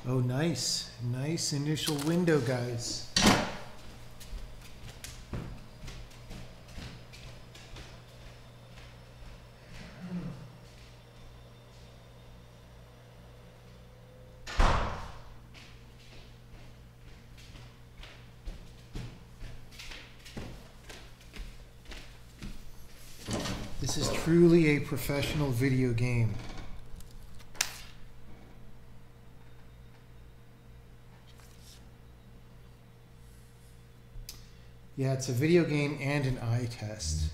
Oh, nice. Nice initial window, guys. This is truly a professional video game. Yeah, it's a video game and an eye test.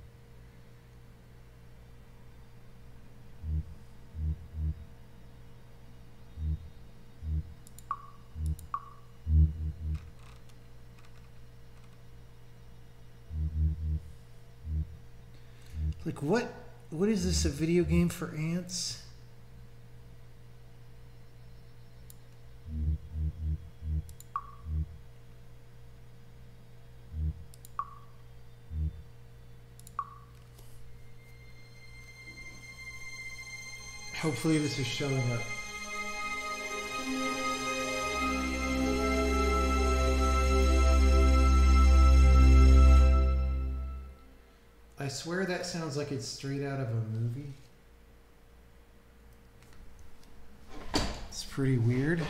Like, what is this, a video game for ants? Hopefully this is showing up. I swear that sounds like it's straight out of a movie. It's pretty weird.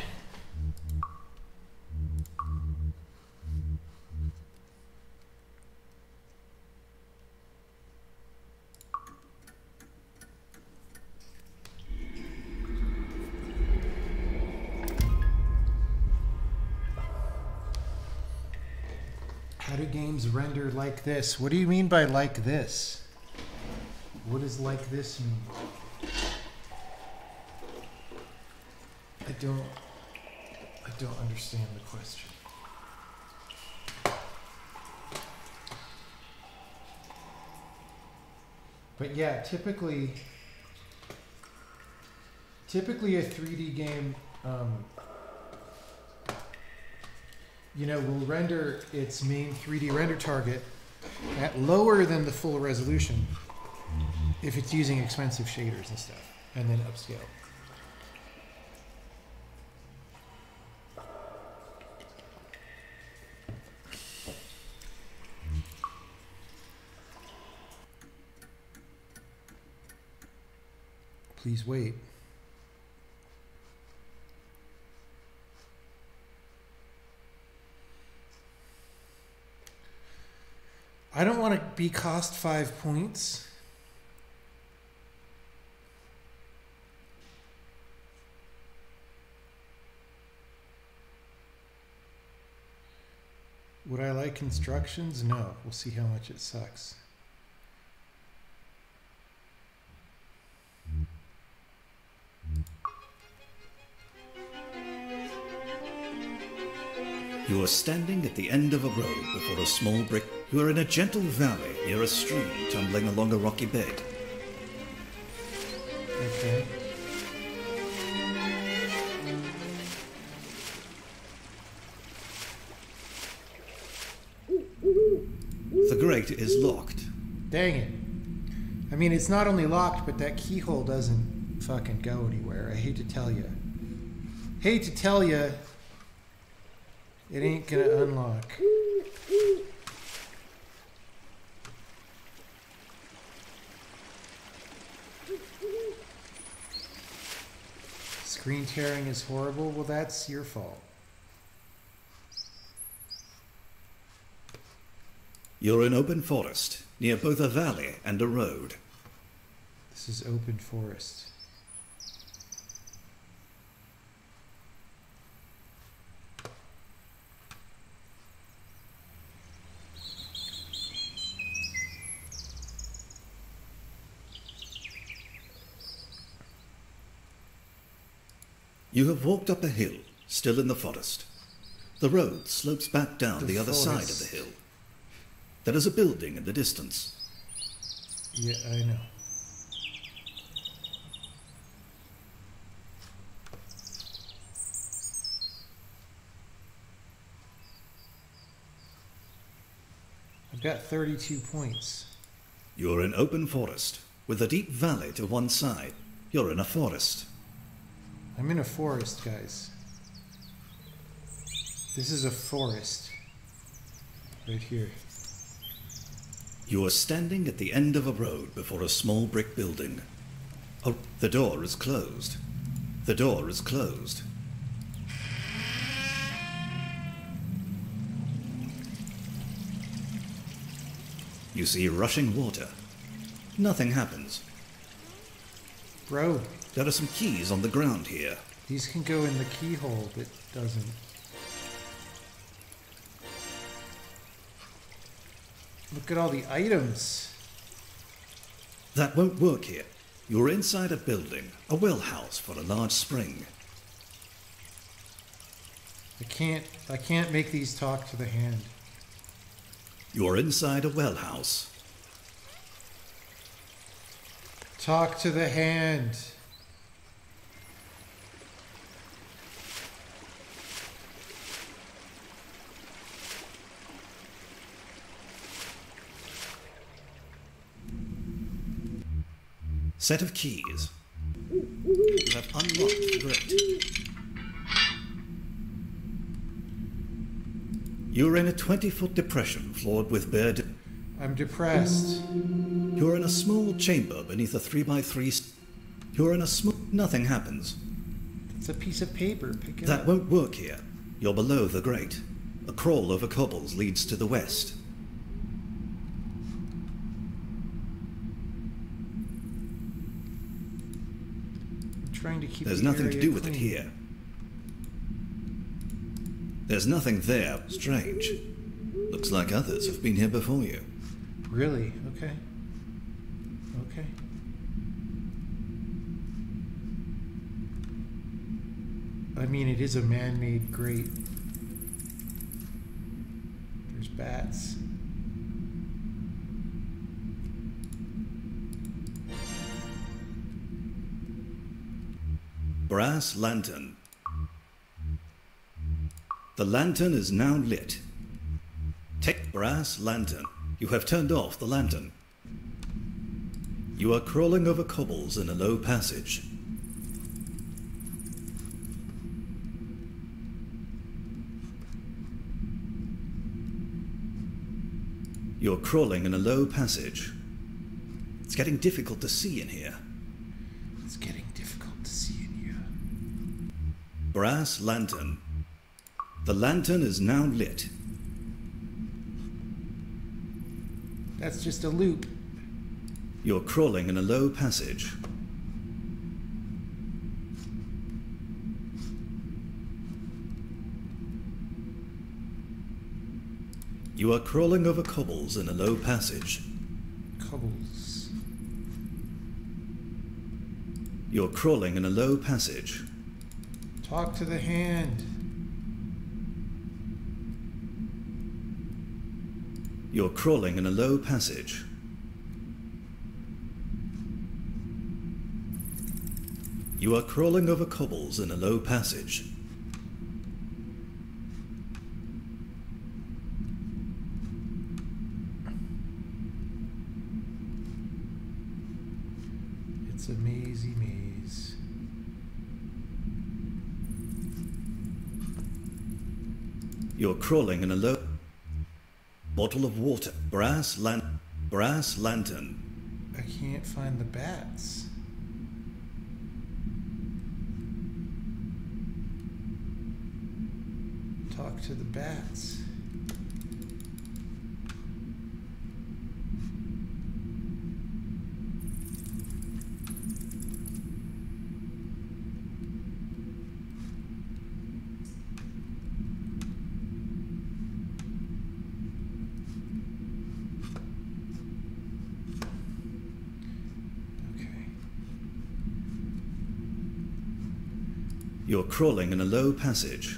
How do games render like this? What do you mean by like this? What does like this mean? I don't understand the question. But yeah, typically a 3D game, you know, will render its main 3D render target at lower than the full resolution if it's using expensive shaders and stuff, and then upscale. Please wait. I don't want to be cost 5 points. Would I like instructions? No. We'll see how much it sucks. You are standing at the end of a road before a small brick. You are in a gentle valley near a stream tumbling along a rocky bed. Okay. The grate is locked. Dang it. I mean, it's not only locked, but that keyhole doesn't fucking go anywhere. I hate to tell you. Hate to tell you, it ain't gonna unlock. Screen tearing is horrible. Well, that's your fault. You're in open forest, near both a valley and a road. This is open forest. You have walked up a hill, still in the forest. The road slopes back down the other side of the hill. There is a building in the distance. Yeah, I know. I've got 32 points. You're in open forest, with a deep valley to one side. You're in a forest. I'm in a forest, guys. This is a forest. Right here. You are standing at the end of a road before a small brick building. Oh, the door is closed. The door is closed. You see rushing water. Nothing happens. Bro. There are some keys on the ground here. These can go in the keyhole, but doesn't. Look at all the items. That won't work here. You're inside a building, a well house for a large spring. I can't make these talk to the hand. You're inside a well house. Talk to the hand. Set of keys. You have unlocked the grate. You're in a 20-foot depression floored with bare... I'm depressed. You're in a small chamber beneath a 3x3... You're in a small... Nothing happens. It's a piece of paper. Pick it That up. won't work here. You're below the grate. A crawl over cobbles leads to the west. Trying to keep There's the nothing to area do with clean. it here. There's nothing there. Strange. Looks like others have been here before you. Really? Okay. Okay. I mean, it is a man-made grate. There's bats. Brass lantern. The lantern is now lit. Take brass lantern. You have turned off the lantern. You are crawling over cobbles in a low passage. You're crawling in a low passage. It's getting difficult to see in here. It's getting difficult to see in here. Brass lantern. The lantern is now lit. That's just a loop. You're crawling in a low passage. You are crawling over cobbles in a low passage. Cobbles. You're crawling in a low passage. Talk to the hand. You're crawling in a low passage. You are crawling over cobbles in a low passage. It's a mazy maze. You're crawling in a low... Bottle of water. Brass lantern. I can't find the bats. Talk to the bats. You're crawling in a low passage.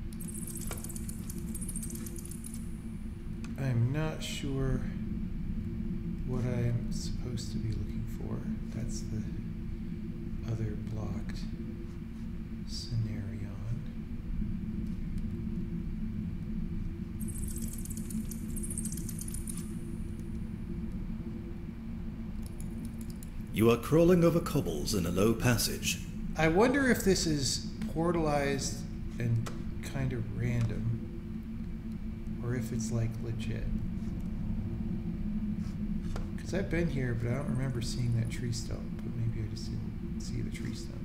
I'm not sure what I'm supposed to be looking for. That's the other blocked scenario. You are crawling over cobbles in a low passage. I wonder if this is portalized and kind of random. or if it's like legit. Because I've been here, but I don't remember seeing that tree stump. But maybe I just didn't see the tree stump.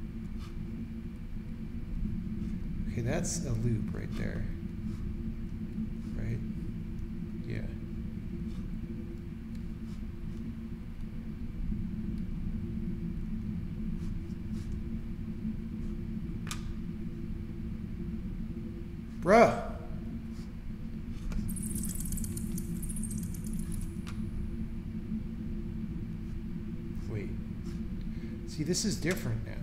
Okay, that's a loop right there. Right? Yeah. Bruh. Wait. See, this is different now.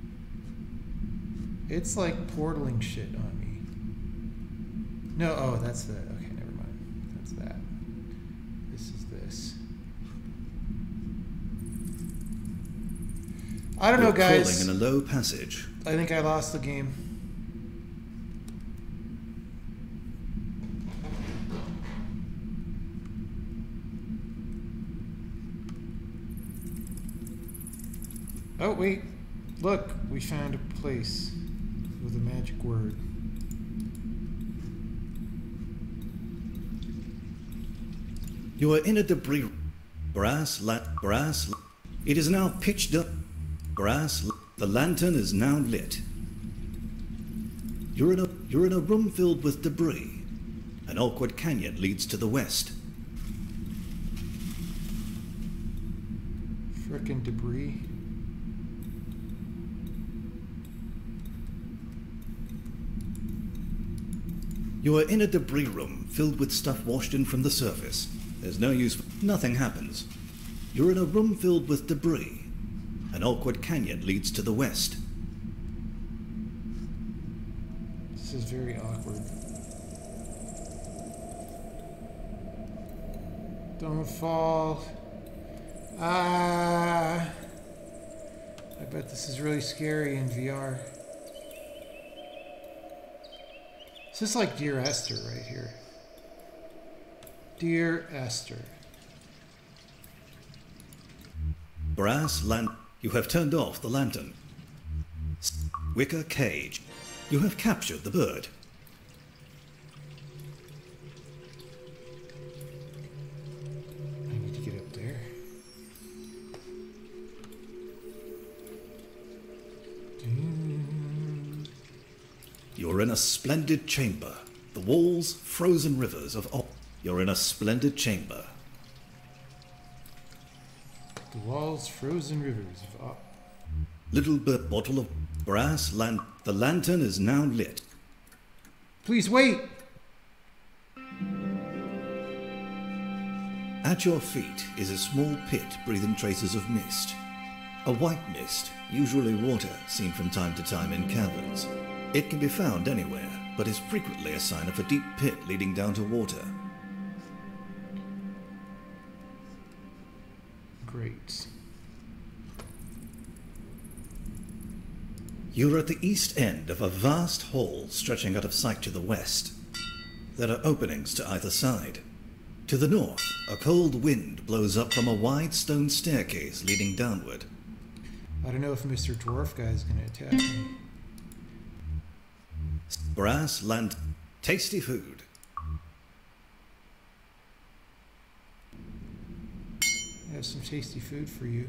It's like portaling shit on me. No, oh, that's the... Okay, never mind. That's that. This is this. I don't know, guys. Crawling in a low passage. I think I lost the game. Oh, wait. Look, we found a place with a magic word. You are in a debris. It is now pitch dark. The lantern is now lit. You're in a room filled with debris. An awkward canyon leads to the west. Frickin' debris. You are in a debris room filled with stuff washed in from the surface. There's no use. Nothing happens. You're in a room filled with debris. An awkward canyon leads to the west. This is very awkward. Don't fall. Ah. I bet this is really scary in VR. This is like Dear Esther right here. Dear Esther. You have turned off the lantern. Wicker cage. You have captured the bird. I need to get up there. You're in a splendid chamber. The walls, frozen rivers of... You're in a splendid chamber. The walls, frozen rivers of... Little bottle of brass The lantern is now lit. Please wait! At your feet is a small pit breathing traces of mist. A white mist, usually water, seen from time to time in caverns. It can be found anywhere, but is frequently a sign of a deep pit leading down to water. Great. You're at the east end of a vast hall stretching out of sight to the west. There are openings to either side. To the north, a cold wind blows up from a wide stone staircase leading downward. I don't know if Mr. Dwarf Guy is going to attack me. Brass land. Tasty food. I have some tasty food for you.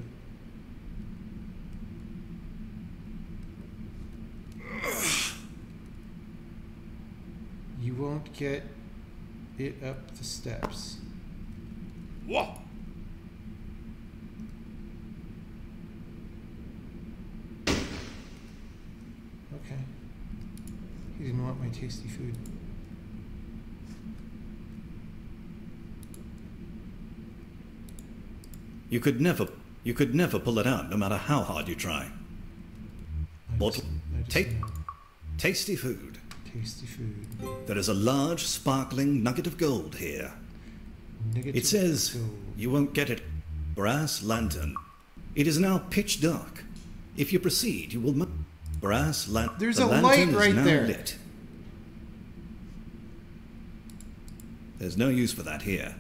You won't get it up the steps. What? Okay. He didn't want my tasty food. You could never pull it out, no matter how hard you try. Tasty food. Tasty food. There is a large, sparkling nugget of gold here. It says, you won't get it. Brass lantern. It is now pitch dark. If you proceed, you will... Brass lantern. There's a light right there. Lit. There's no use for that here.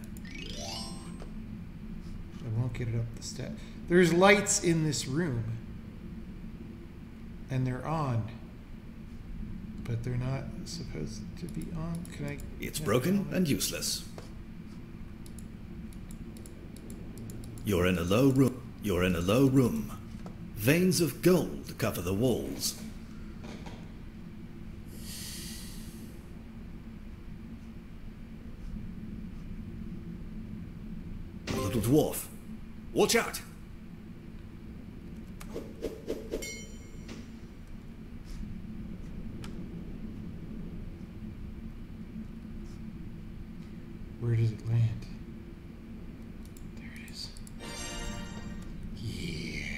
I won't get it up the step. There's lights in this room. And they're on. but they're not supposed to be on. Can I? It's broken and useless. You're in a low room. You're in a low room. Veins of gold cover the walls. A little dwarf. Watch out! Where does it land? There it is. Yeah.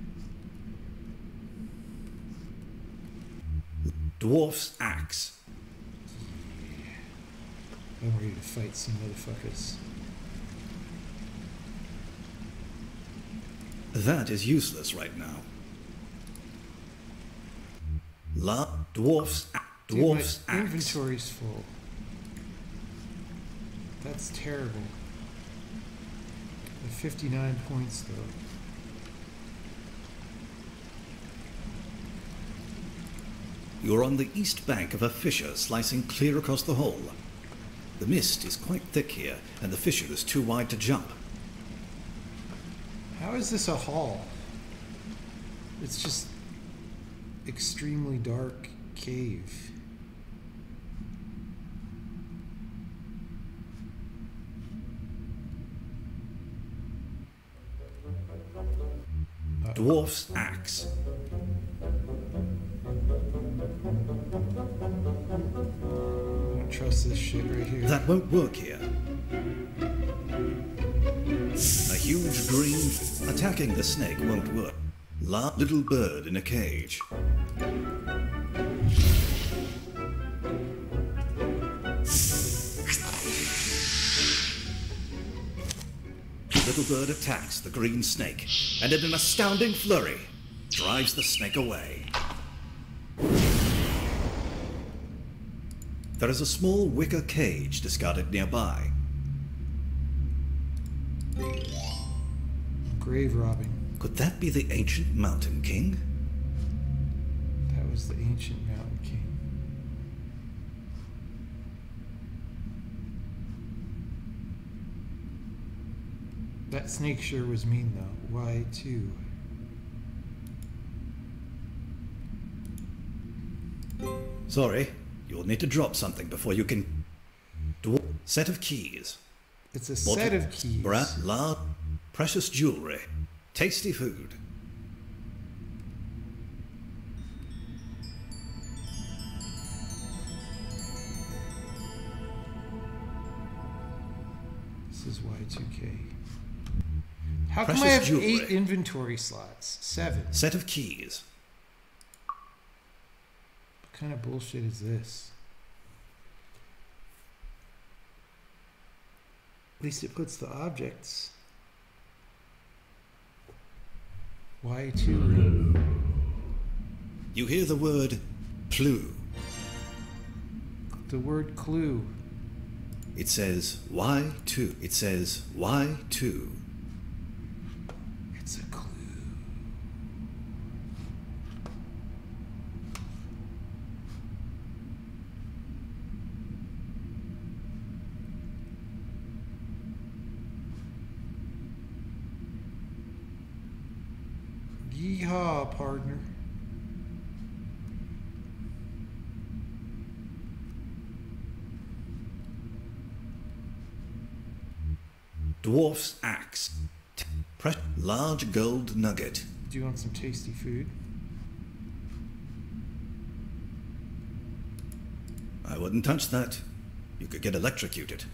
Dwarf's axe. Yeah. I'm ready to fight some motherfuckers. That is useless right now. Dwarf's Dude, my axe. inventory's full. That's terrible. At 59 points though. You're on the east bank of a fissure slicing clear across the hole. The mist is quite thick here, and the fissure is too wide to jump. How is this a hall? It's just extremely dark cave. Dwarf's axe. I don't trust this shit right here. That won't work here. A huge green attacking the snake won't work. Little bird in a cage. Little bird attacks the green snake, and in an astounding flurry, drives the snake away. There is a small wicker cage discarded nearby. Grave robbing. Could that be the ancient Mountain King? That was the ancient Mountain King. That snake sure was mean though. Why too? Sorry, you'll need to drop something before you can... Set of keys. It's a set of keys. Precious jewelry. Tasty food. This is Y2K. How come Precious I have jewelry. 8 inventory slots? 7. Set of keys. What kind of bullshit is this? At least it puts the objects. Y2 room. You hear the word clue. The word clue. It says Y2. It says Y2. It's a clue. Yeehaw, partner. Dwarf's axe. Large gold nugget. Do you want some tasty food? I wouldn't touch that. You could get electrocuted.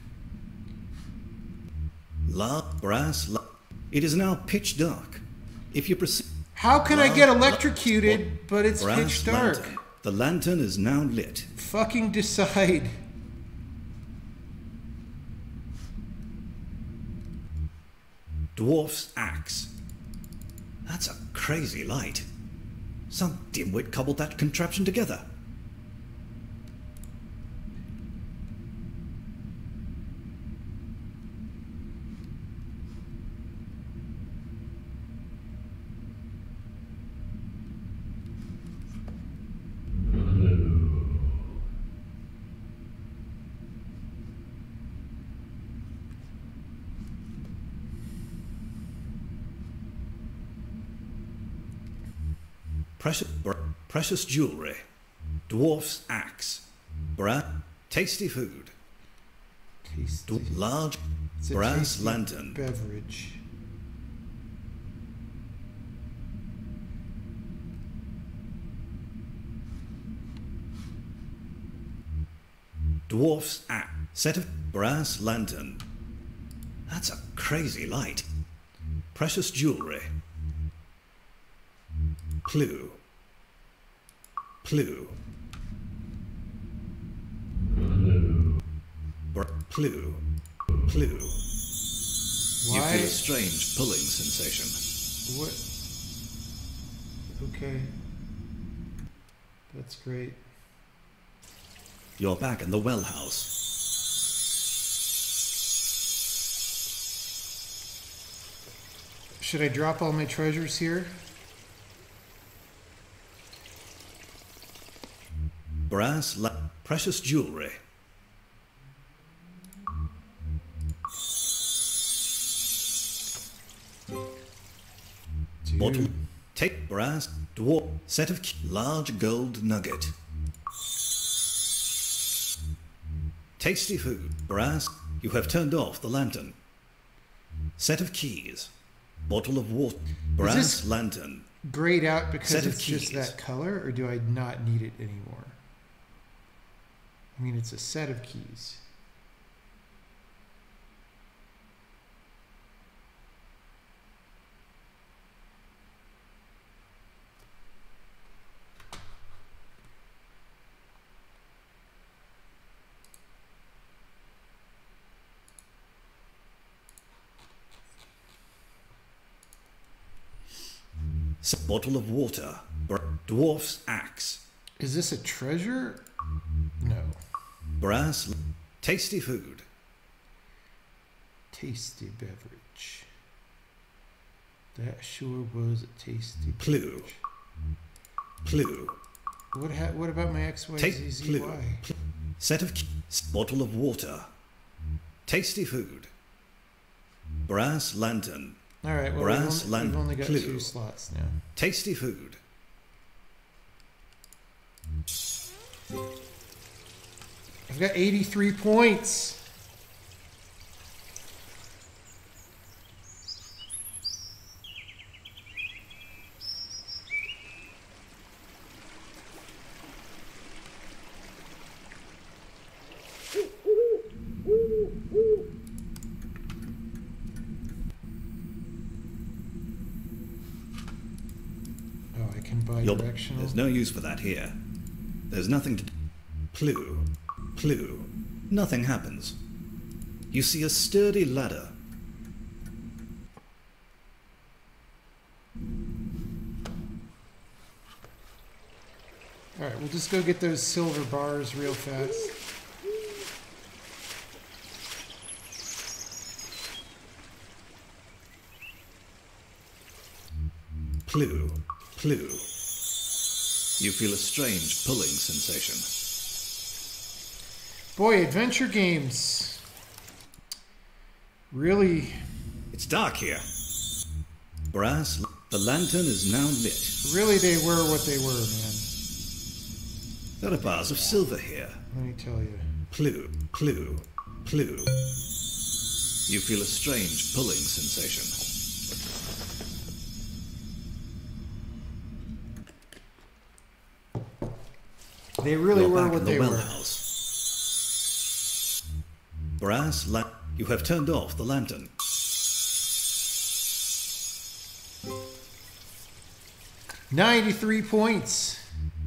It is now pitch dark. If you proceed... How can I get electrocuted, but it's pitch dark? Lantern. The lantern is now lit. Fucking decide. Dwarf's axe. That's a crazy light. Some dimwit cobbled that contraption together. Precious jewelry. Dwarf's axe. Tasty food. Tasty. Large It's a brass tasty lantern. beverage. Dwarf's axe. Set of brass lantern. That's a crazy light. Precious jewelry. Clue. Clue. Clue. Clue. You Why? feel a strange pulling sensation. What? Okay. That's great. You're back in the well house. Should I drop all my treasures here? Precious jewelry. Dude. Bottle. Take brass. Dwarf. Set of large gold nugget. Tasty food. Brass. You have turned off the lantern. Set of keys. Bottle of water. Brass this lantern. Grayed out because Set of it's just keys. that color, or do I not need it anymore? I mean, it's a set of keys. Bottle of water. Dwarf's axe. Is this a treasure? No. Brass. Tasty food. Tasty beverage. That sure was a tasty Clue. beverage. Clue. What about my X, Y, Take Z, Z, clue. Y? Set of bottle of water. Tasty food. Brass lantern. All right, well, Brass we've only got clue. 2 slots now. Tasty food. I've got 83 points. Oh, I can buy directional. There's no use for that here. There's nothing to... Clue. Clue. Nothing happens. You see a sturdy ladder. All right, we'll just go get those silver bars real fast. Clue. Clue. You feel a strange pulling sensation. Boy, adventure games. Really, It's dark here. Brass. The lantern is now lit. really they were what they were, man. There are bars of silver here. Let me tell you. Clue. Clue. Clue. You feel a strange pulling sensation. They really You're were back what in the they well were. house. Brass you have turned off the lantern. 93 points.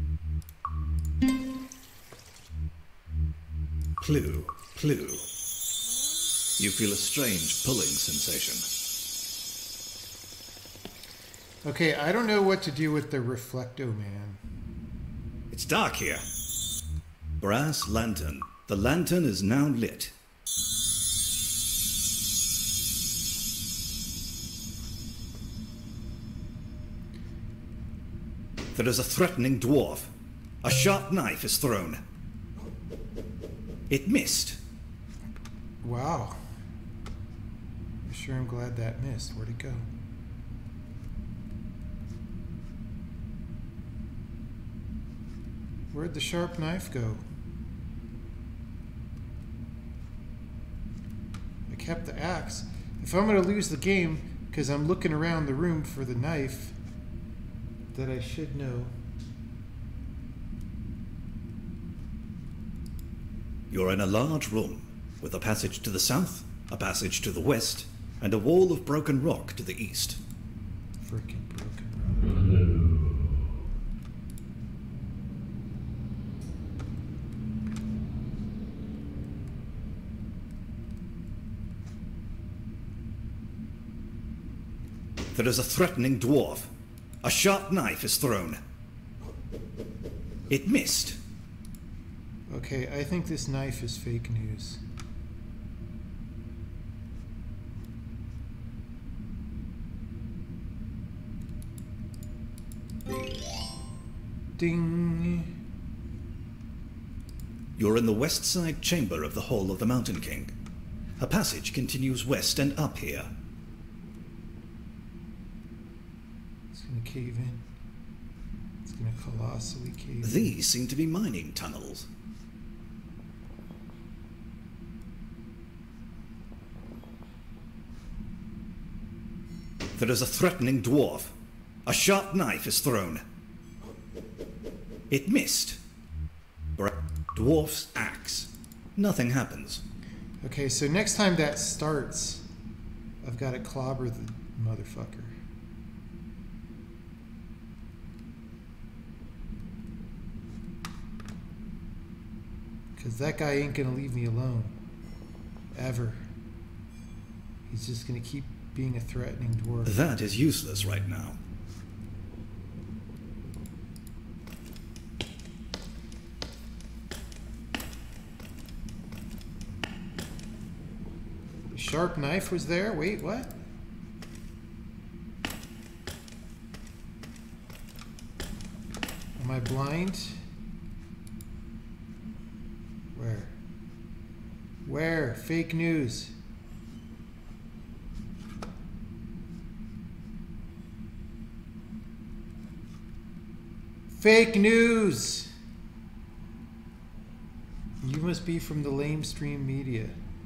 Clue. Clue. You feel a strange pulling sensation. Okay, I don't know what to do with the Reflecto Man. It's dark here. Brass lantern. The lantern is now lit. There is a threatening dwarf. A sharp knife is thrown. It missed. Wow. I sure am glad that missed. Where'd it go? Where'd the sharp knife go? I kept the axe. If I'm going to lose the game because I'm looking around the room for the knife that I should know. You're in a large room with a passage to the south, a passage to the west, and a wall of broken rock to the east. Frickin' broken rock. There is a threatening dwarf. A sharp knife is thrown. It missed. Okay, I think this knife is fake news. Ding. You're in the west side chamber of the Hall of the Mountain King. A passage continues west and up here. It's gonna cave in. It's gonna colossally cave in. These seem to be mining tunnels. There is a threatening dwarf. A sharp knife is thrown. It missed. Dwarf's axe. Nothing happens. Okay, so next time that starts, I've got to clobber the motherfucker. Because that guy ain't going to leave me alone. Ever. He's just going to keep being a threatening dwarf. That is useless right now. The sharp knife was there? Wait, what? Am I blind? Where? Where? Fake news. Fake news! You must be from the lamestream media.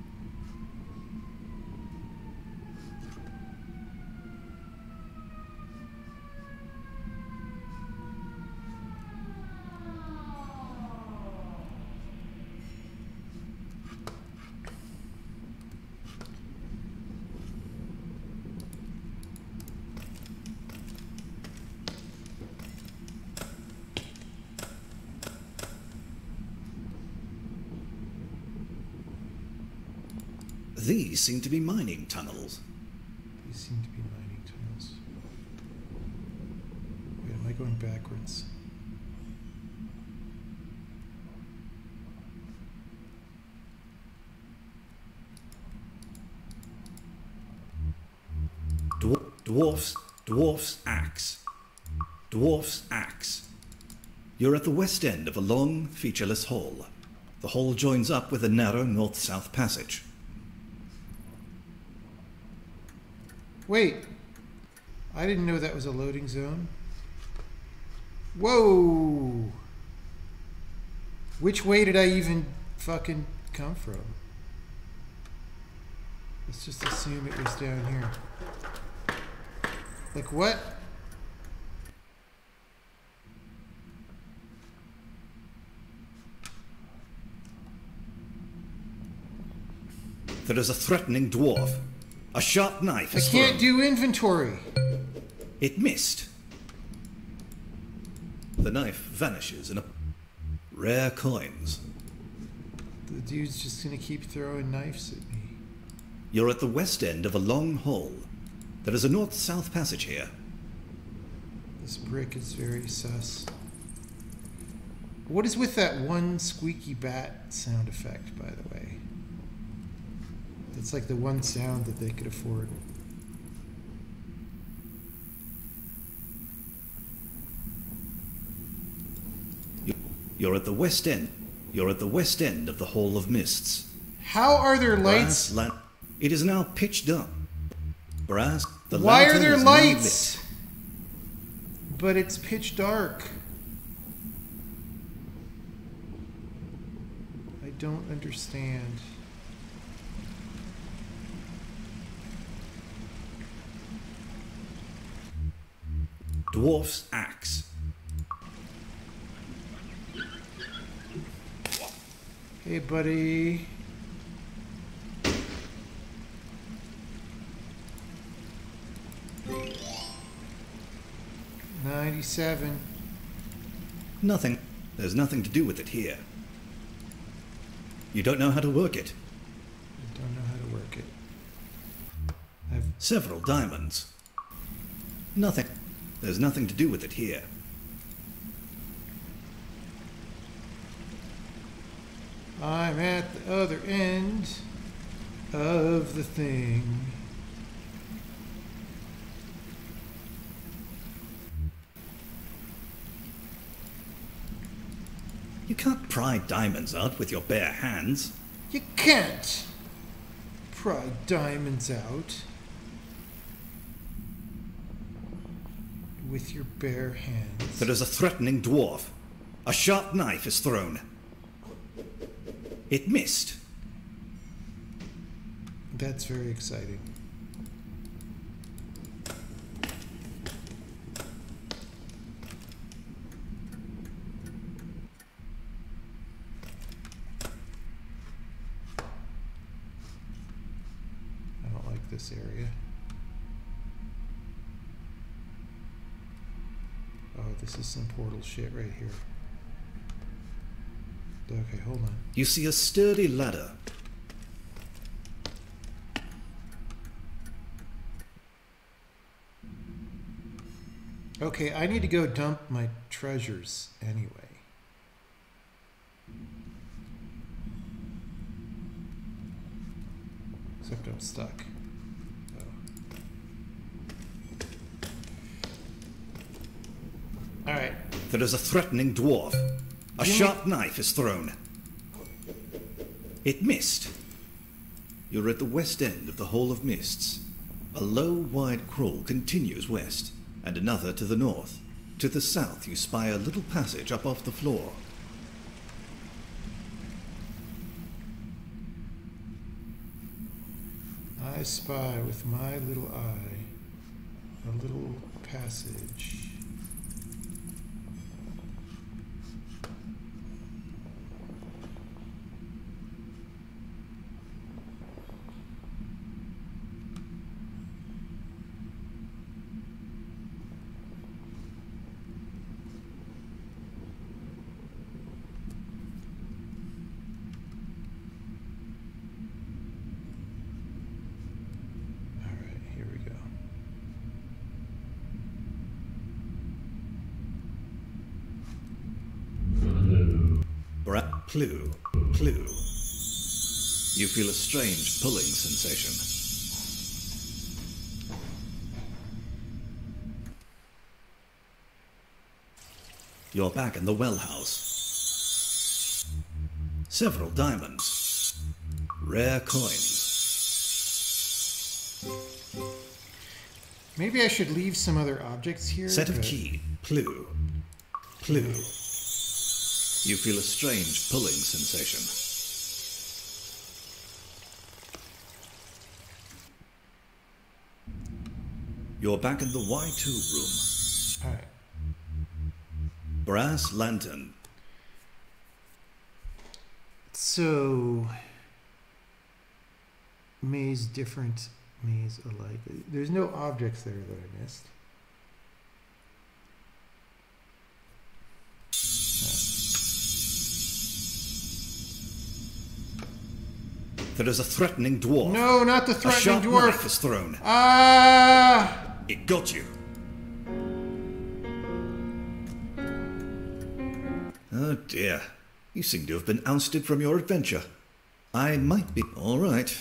These seem to be mining tunnels. These seem to be mining tunnels. Wait, am I going backwards? Dwarf's axe. Dwarf's axe. You're at the west end of a long, featureless hall. The hall joins up with a narrow north-south passage. Wait, I didn't know that was a loading zone. Whoa! Which way did I even fucking come from? Let's just assume it was down here. Like what? There is a threatening dwarf. A sharp knife is I can't thrown. do inventory. It missed. The knife vanishes in a... Rare coins. The dude's just gonna keep throwing knives at me. You're at the west end of a long hall. There is a north-south passage here. This brick is very sus. What is with that one squeaky bat sound effect, by the way? It's like the one sound that they could afford. You're at the west end. You're at the west end of the Hall of Mists. How are there lights? It is now pitch dark. Brass. Why are there lights? But it's pitch dark. don't understand. Dwarf's axe. Hey, buddy. $97. Nothing. There's nothing to do with it here. You don't know how to work it. I don't know how to work it. Several diamonds. Nothing. There's nothing to do with it here. I'm at the other end of the thing. You can't pry diamonds out with your bare hands. You can't pry diamonds out with your bare hands. There is a threatening dwarf. A sharp knife is thrown. It missed. That's very exciting. I don't like this area. Oh, this is some portal shit right here. Okay, hold on. You see a sturdy ladder. Okay, I need to go dump my treasures anyway. Except I'm stuck. Oh. Alright. There is a threatening dwarf. A sharp knife is thrown. It missed. You're at the west end of the Hall of Mists. A low, wide crawl continues west, and another to the north. To the south you spy a little passage up off the floor. I spy with my little eye a little passage. Clue. You feel a strange pulling sensation. You're back in the well house. Several diamonds. Rare coins. Maybe I should leave some other objects here. Set of key. Clue. You feel a strange pulling sensation. You're back in the Y2 room. Alright. Brass lantern. So, maze different, maze alike. There's no objects there that I missed. There is a threatening dwarf. No, not the threatening dwarf. A sharp knife is thrown. Ah! It got you. Oh dear. You seem to have been ousted from your adventure. I might be all right.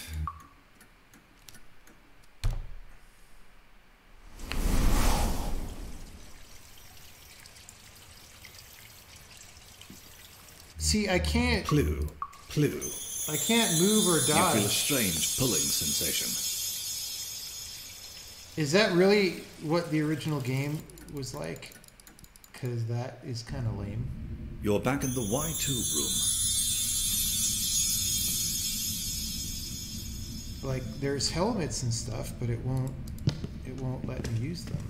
See, I can't. Clue. I can't move or You dodge. feel a strange pulling sensation. Is that really what the original game was like? Because that is kind of lame. You're back in the Y2 room. like there's helmets and stuff, but it won't let me use them.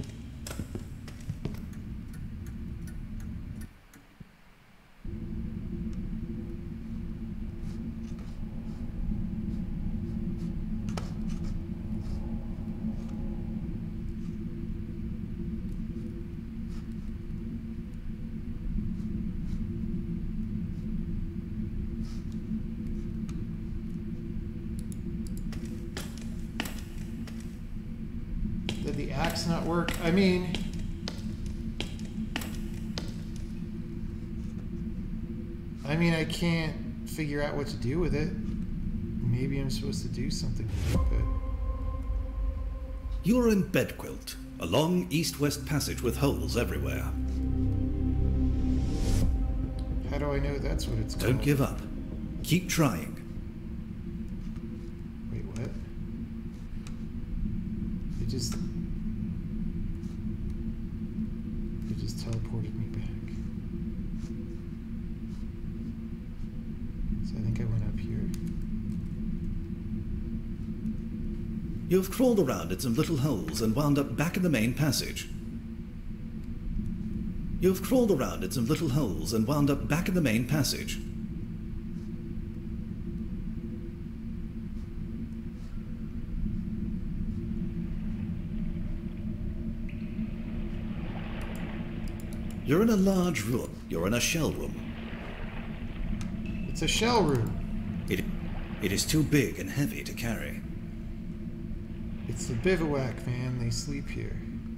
Did the axe not work? I mean, I can't figure out what to do with it. Maybe I'm supposed to do something with it, but... You're in Bedquilt, a long east-west passage with holes everywhere. How do I know that's what it's called? Don't give up. Keep trying. Wait, what? It just teleported me back. So I think I went up here. You've crawled around in some little holes and wound up back in the main passage. You've crawled around in some little holes and wound up back in the main passage. You're in a large room. You're in a shell room. It's a shell room. It is too big and heavy to carry. It's the bivouac, man. They sleep here.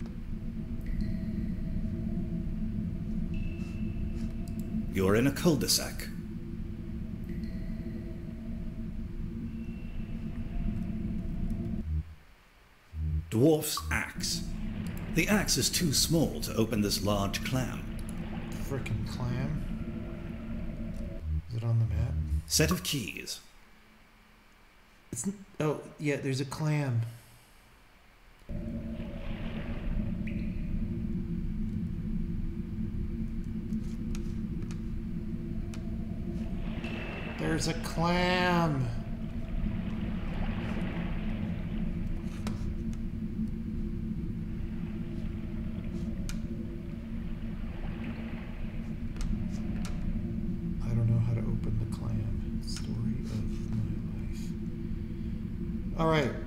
You're in a cul-de-sac. Dwarf's axe. The axe is too small to open this large clam. Frickin' clam. Is it on the map? Set of keys. Oh, yeah, there's a clam. There's a clam. I don't know how to open the clam. Story of my life. All right.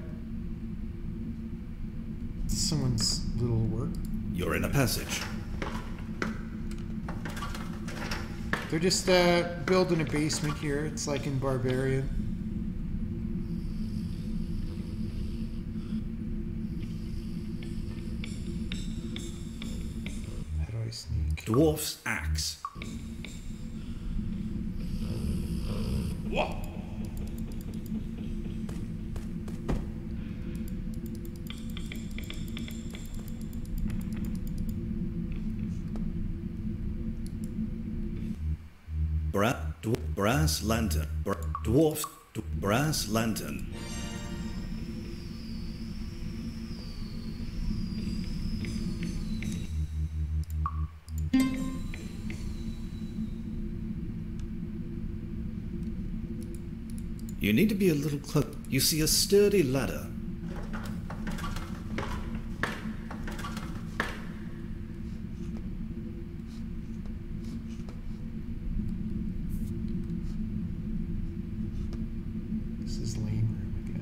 Someone's little work. You're in a passage. They're just building a basement here. It's like in Barbarian. How do I sneak? Dwarf's axe. What? Brass lantern. Dwarf's brass lantern. You need to be a little close. You see a sturdy ladder. This is lane room again.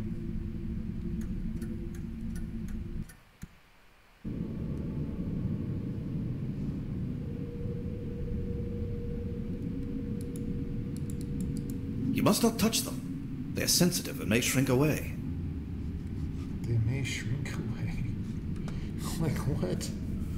You must not touch them. They're sensitive and may shrink away. They may shrink away. Like what?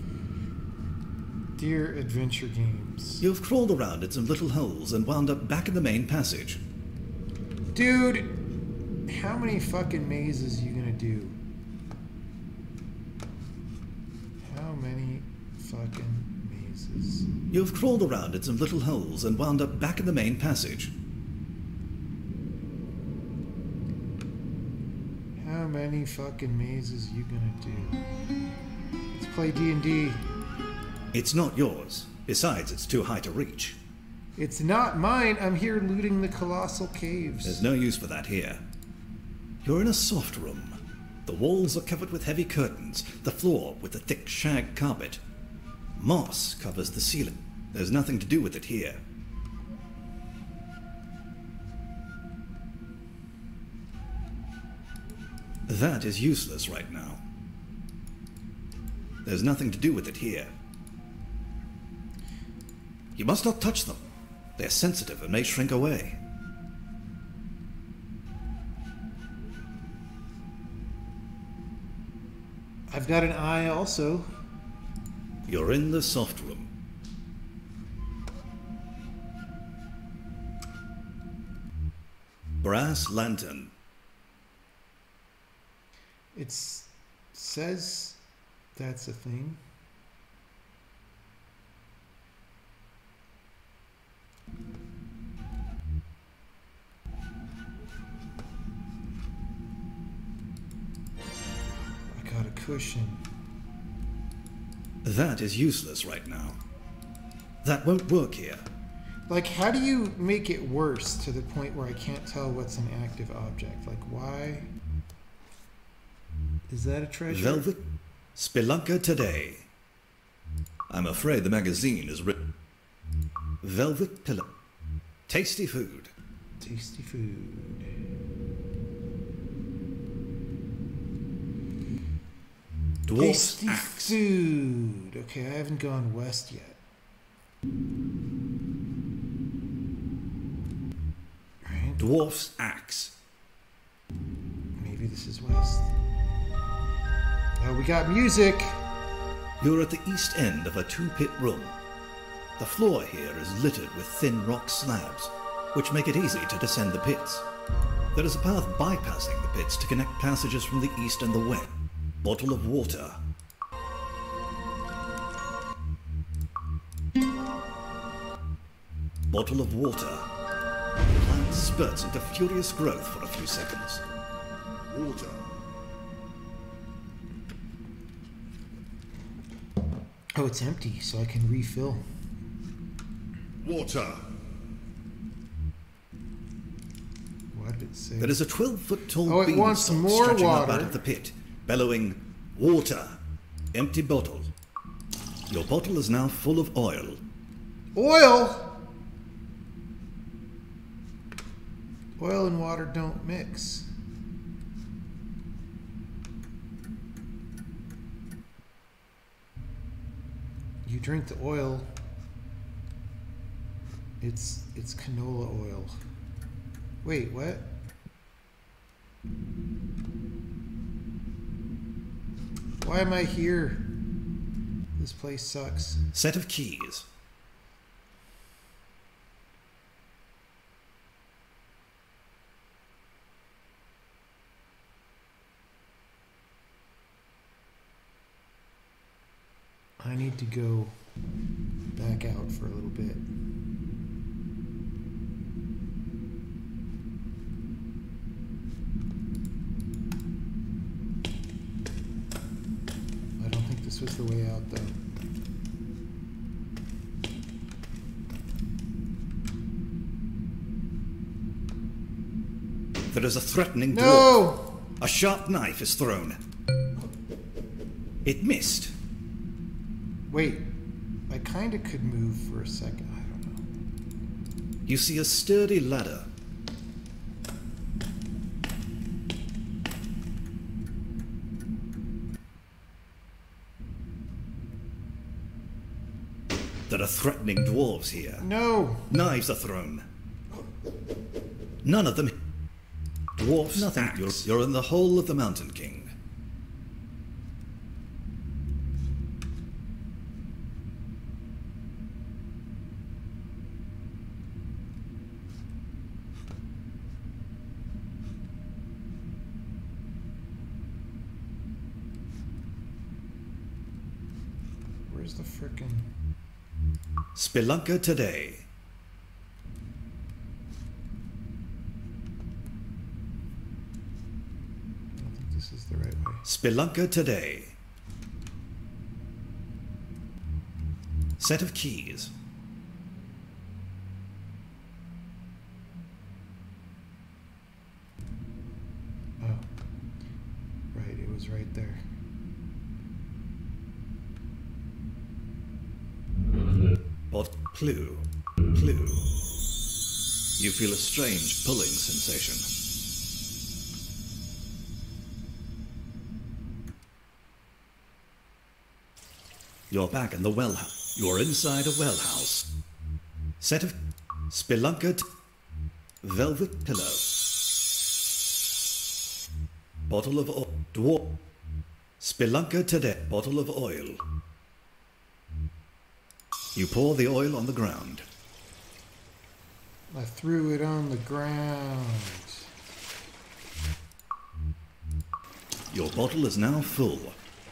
Dear Adventure Games. You've crawled around in some little holes and wound up back in the main passage. Dude, how many fucking mazes are you gonna do? How many fucking mazes? You've crawled around in some little holes and wound up back in the main passage. How many fucking mazes you gonna do? Let's play D&D. It's not yours. Besides, it's too high to reach. It's not mine. I'm here looting the Colossal Caves. There's no use for that here. You're in a soft room. The walls are covered with heavy curtains, the floor with a thick shag carpet. Moss covers the ceiling. There's nothing to do with it here. That is useless right now. There's nothing to do with it here. You must not touch them. They're sensitive and may shrink away. I've got an eye also. You're in the soft room. Brass lantern. It says that's a thing. I got a cushion. That is useless right now. That won't work here. Like, how do you make it worse to the point where I can't tell what's an active object? Like, why? Is that a treasure? Velvet Spelunker today. I'm afraid the magazine is written. Velvet pillow. Tasty food. Tasty food. Dwarf's Tasty axe. food. Okay, I haven't gone west yet. Right? Dwarf's axe. Maybe this is west. Oh, we got music. You're at the east end of a two-pit room. The floor here is littered with thin rock slabs, which make it easy to descend the pits. There is a path bypassing the pits to connect passages from the east and the west. Bottle of water. Bottle of water. The plant spurts into furious growth for a few seconds. Water. Oh, it's empty, so I can refill. Water. What did it say? There is a 12-foot-tall Oh, it wants beanstalk more stretching up water. out of the pit, bellowing, "Water! Empty bottle." Your bottle is now full of oil. Oil! Oil and water don't mix. You drink the oil, it's canola oil. Wait, what? Why am I here? This place sucks. Set of keys. I need to go back out for a little bit. I don't think this was the way out, though. There is a threatening dwarf. No! A sharp knife is thrown. It missed. Wait, I kind of could move for a second. I don't know. You see a sturdy ladder. There are threatening dwarves here. No! Knives are thrown. None of them. Dwarfs, nothing. You're in the hole of the Mountain King. Where's the frickin'... Spelunker today. I don't think this is the right way. Spelunker today. Set of keys. Oh. Plue. Plue. You feel a strange pulling sensation. You're back in the well house. You're inside a well house. Set of spelunkered velvet pillow. Bottle of oil. Dwarf. Spelunker today. Bottle of oil. You pour the oil on the ground. I threw it on the ground. Your bottle is now full.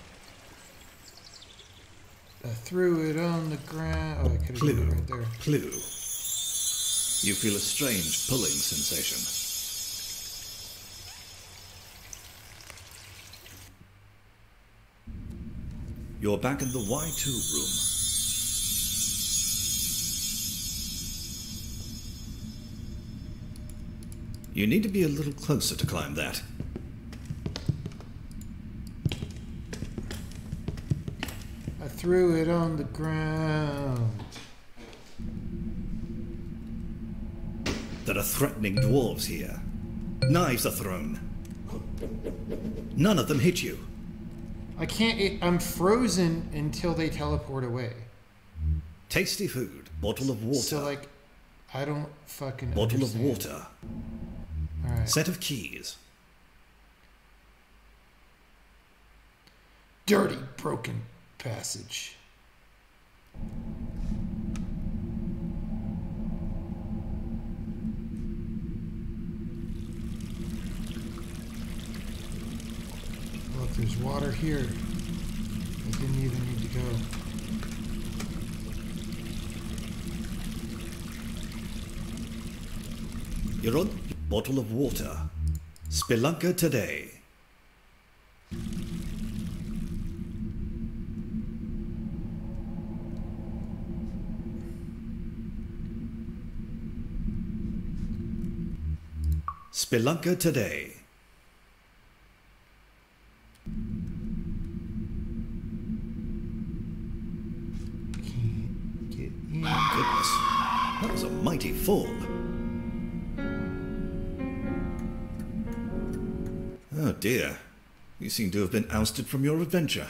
I threw it on the ground. Oh, I could have done it right there. Plue. You feel a strange pulling sensation. You're back in the Y2 room. You need to be a little closer to climb that. I threw it on the ground. There are threatening dwarves here. Knives are thrown. None of them hit you. I can't. I'm frozen until they teleport away. Tasty food. Bottle of water. So like, I don't fucking. Bottle understand. of water. All right. Set of keys. Dirty broken passage. Look, there's water here. I didn't even need to go. You're on bottle of water. Spelunker today. Spelunker today. Can't get in. Goodness, that was a mighty fall. Oh dear, you seem to have been ousted from your adventure.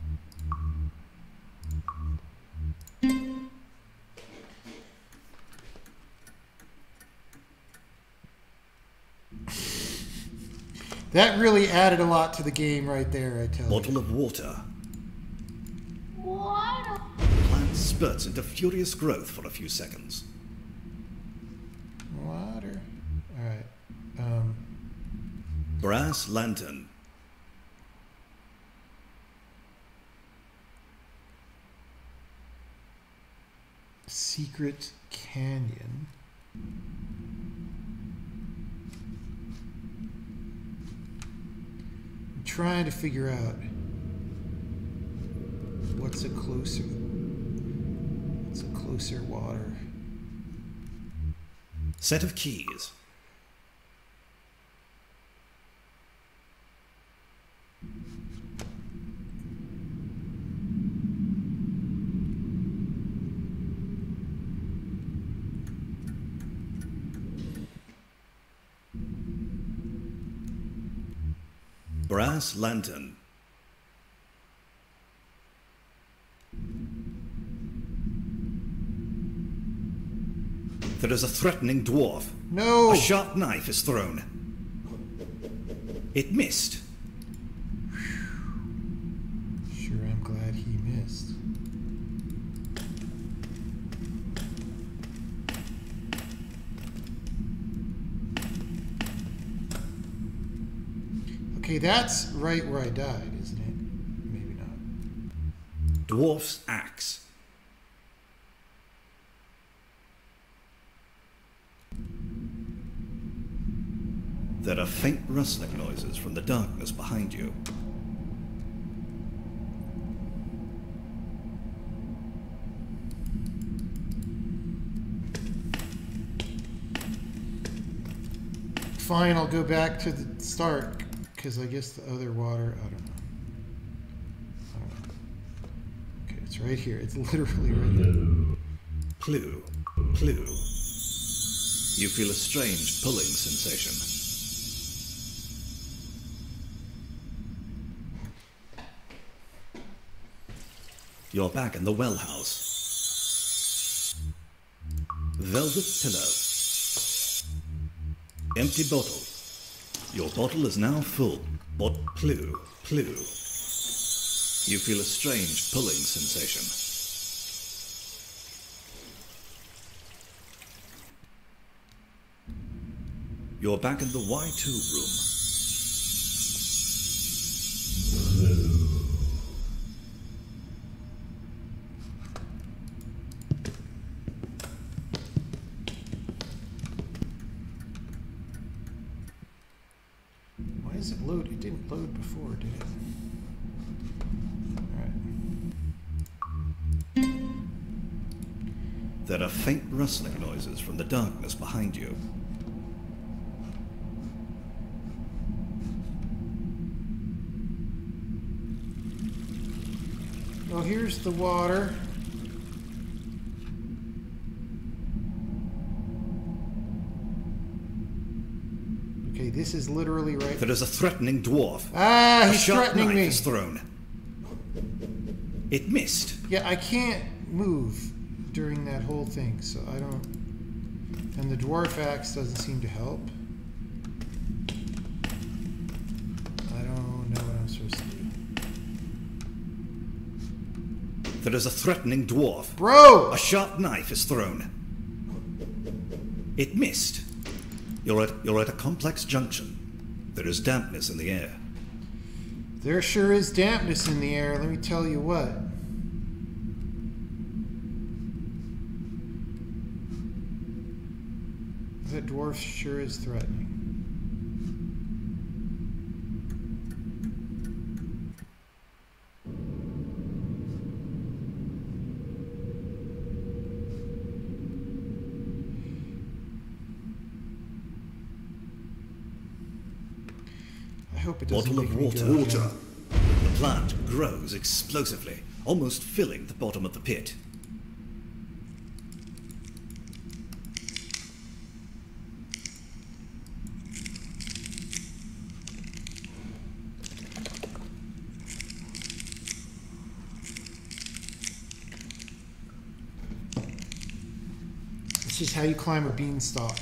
That really added a lot to the game right there, I tell you. Bottle of water. Water. Plant spurts into furious growth for a few seconds. Water. All right. Brass lantern. Secret canyon. I'm trying to figure out what's a closer water. Set of keys. Brass lantern. There is a threatening dwarf. No! A sharp knife is thrown. It missed. Sure, I'm glad he missed. Okay, that's right where I died, isn't it? Maybe not. Dwarf's axe. There are faint rustling noises from the darkness behind you. Fine, I'll go back to the start, because I guess the other water, I don't know. Okay, it's right here. It's literally right there. Clue. Clue. You feel a strange pulling sensation. You're back in the well house. Velvet pillow. Empty bottle. Your bottle is now full. What clue? Clue. You feel a strange pulling sensation. You're back in the Y2 room. Why does it load? It didn't load before, did it? Alright. There are faint rustling noises from the darkness behind you. Well, here's the water. Okay, this is literally right. There is a threatening dwarf. Ah, he's a sharp threatening knife me. is thrown. It missed. Yeah, I can't move during that whole thing, so I don't. And the dwarf axe doesn't seem to help. I don't know what I'm supposed to do. There is a threatening dwarf. Bro! A sharp knife is thrown. It missed. You're at a complex junction. There is dampness in the air. There sure is dampness in the air, let me tell you what. That dwarf sure is threatening. I hope it doesn't Bottle make of me water. go Water. again. The plant grows explosively, almost filling the bottom of the pit. This is how you climb a beanstalk.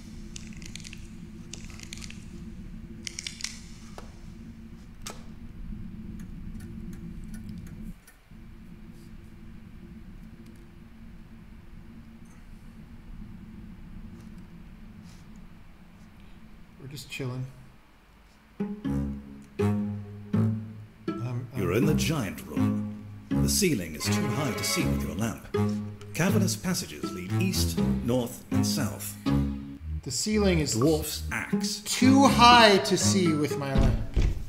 We're just chilling. You're in the giant room. The ceiling is too high to see with your lamp. Cavernous passages lead east, north, and south. The ceiling is Dwarf's axe. too high to see with my lamp.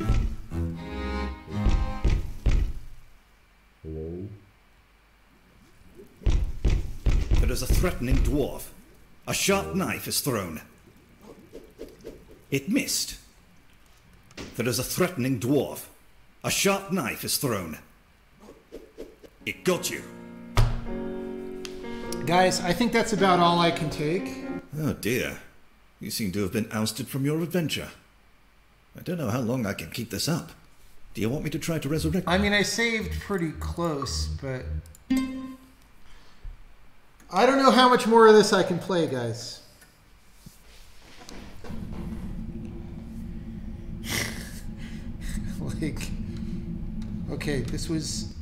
There is a threatening dwarf. A sharp knife is thrown. It missed. There is a threatening dwarf. A sharp knife is thrown. It got you. Guys, I think that's about all I can take. Oh dear. You seem to have been ousted from your adventure. I don't know how long I can keep this up. Do you want me to try to resurrect you? I mean, I saved pretty close, but I don't know how much more of this I can play, guys. Like, okay, this was...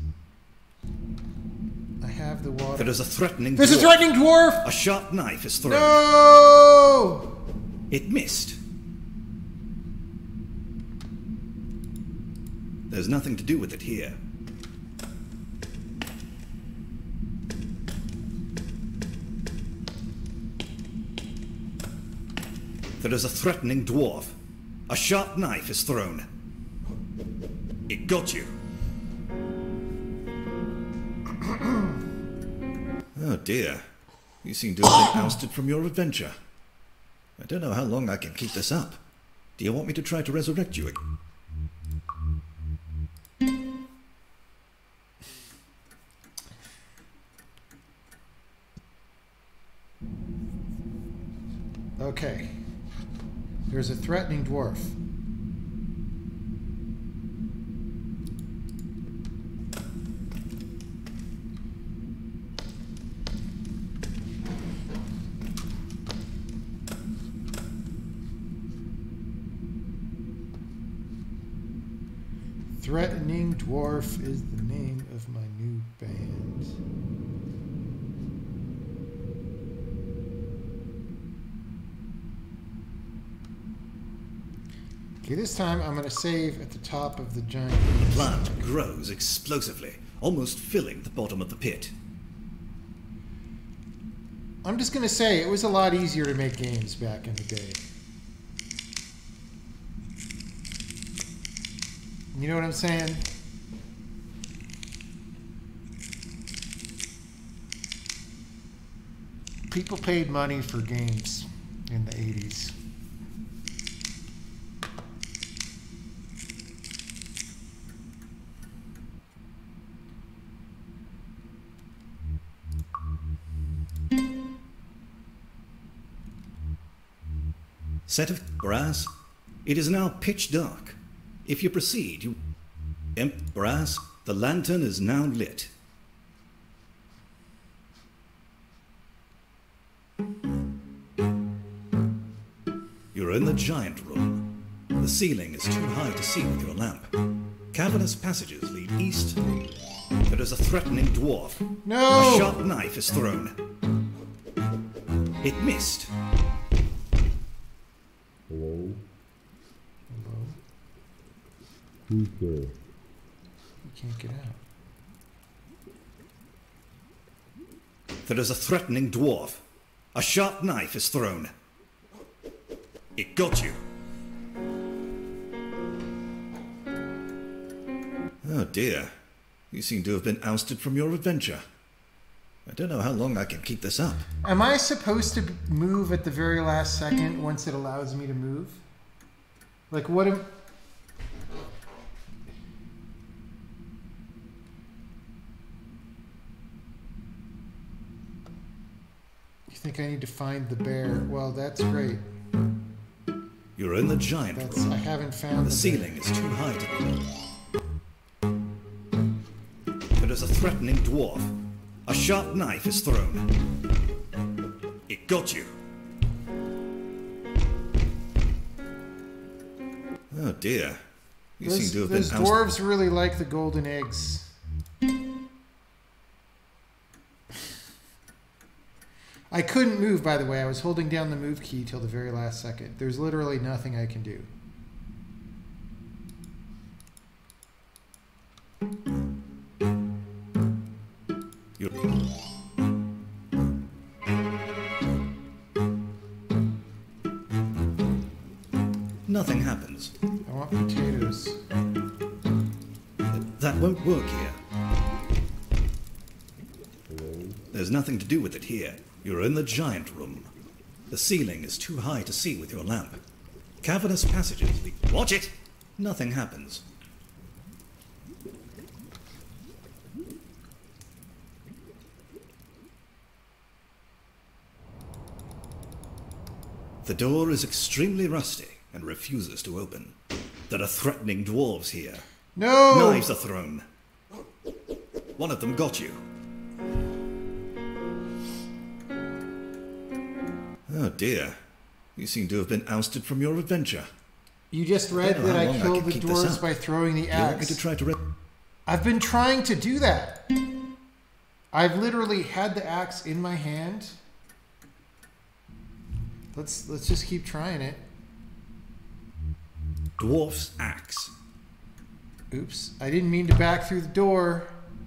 I have the water. There is a threatening There's a dwarf. threatening dwarf! A sharp knife is thrown. No! It missed. There's nothing to do with it here. There is a threatening dwarf. A sharp knife is thrown. It got you. Oh dear. You seem to have been ousted from your adventure. I don't know how long I can keep this up. Do you want me to try to resurrect you again? Okay. There's a threatening dwarf. Threatening Dwarf is the name of my new band. Okay, this time I'm going to save at the top of the giant. The plant grows explosively, almost filling the bottom of the pit. I'm just going to say it was a lot easier to make games back in the day. You know what I'm saying? People paid money for games in the 80s. Set of brass. It is now pitch dark. If you proceed, you... Brass, the lantern is now lit. You're in the giant room. The ceiling is too high to see with your lamp. Cavernous passages lead east. There is a threatening dwarf. No! A sharp knife is thrown. It missed. Hello? Hello? Who's there? You can't get out. There is a threatening dwarf. A sharp knife is thrown. It got you. Oh dear. You seem to have been ousted from your adventure. I don't know how long I can keep this up. Am I supposed to move at the very last second once it allows me to move? Like, what am... You think I need to find the bear? Well, that's great. You're in the giant room. I haven't found The ceiling is too high to... There is a threatening dwarf. A sharp knife is thrown. It got you. Oh dear. You seem to have been Those dwarves really like the golden eggs. I couldn't move, by the way. I was holding down the move key till the very last second. There's literally nothing I can do. Nothing happens. I want potatoes. That won't work here. Hello? There's nothing to do with it here. You're in the giant room. The ceiling is too high to see with your lamp. Cavernous passages lead... Watch it! Nothing happens. The door is extremely rusty and refuses to open. There are threatening dwarves here. No! Knives are thrown. One of them got you. Oh dear. You seem to have been ousted from your adventure. You just read I don't know that how I long I killed can the keep this dwarves up. by throwing the You want me axe. to try to... I've been trying to do that. I've literally had the axe in my hand. Let's just keep trying it. Dwarf's axe. Oops, I didn't mean to back through the door.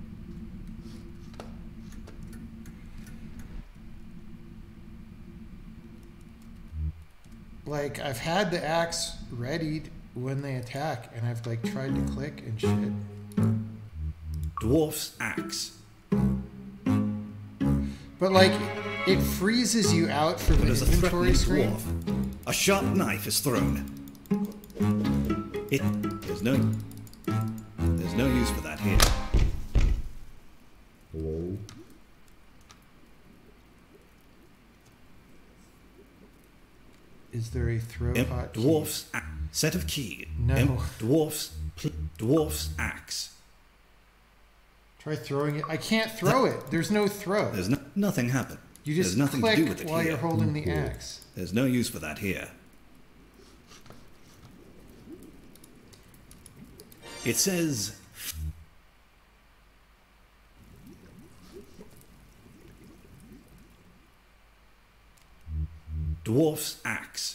Like, I've had the axe readied when they attack, and I've like tried to click and shit. Dwarf's axe. But like, it freezes you out from the There is a inventory threatening screen. dwarf. A sharp knife is thrown. There's no use for that here. Is there a throw hot key? Dwarf's set of key. No. Dwarf's axe. Try throwing it. I can't throw it. There's no throw. There's nothing happened. You just There's nothing click to do with it while here. you're holding the axe. There's no use for that here. It says Dwarf's axe.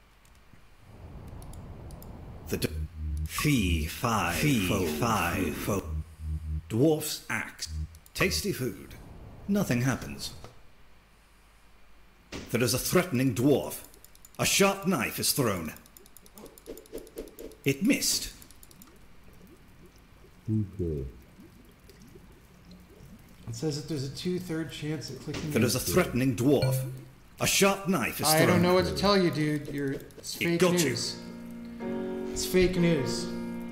The fee fi fo. Dwarf's axe. Tasty food. Nothing happens. There is a threatening dwarf. A sharp knife is thrown. It missed. Okay. It says that there's a 2/3 chance at clicking. There is a threatening dwarf. A sharp knife is thrown. I don't know what to tell you, dude. It's fake got you. news. It's fake news.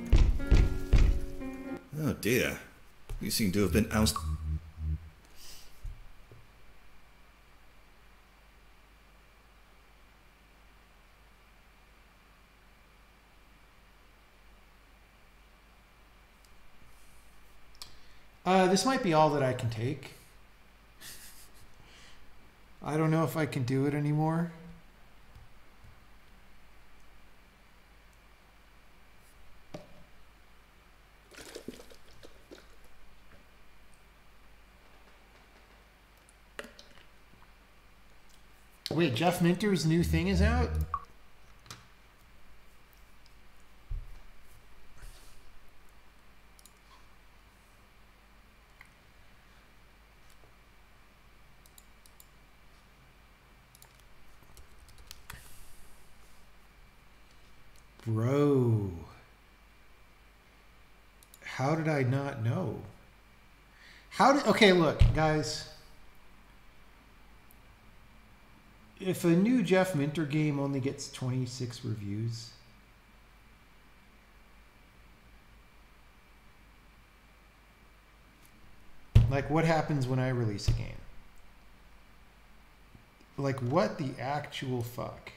Oh dear. You seem to have been ousted. This might be all that I can take. I don't know if I can do it anymore. Wait, Jeff Minter's new thing is out? Bro. How did I not know? Okay, look, guys. If a new Jeff Minter game only gets 26 reviews, like what happens when I release a game? Like what the actual fuck?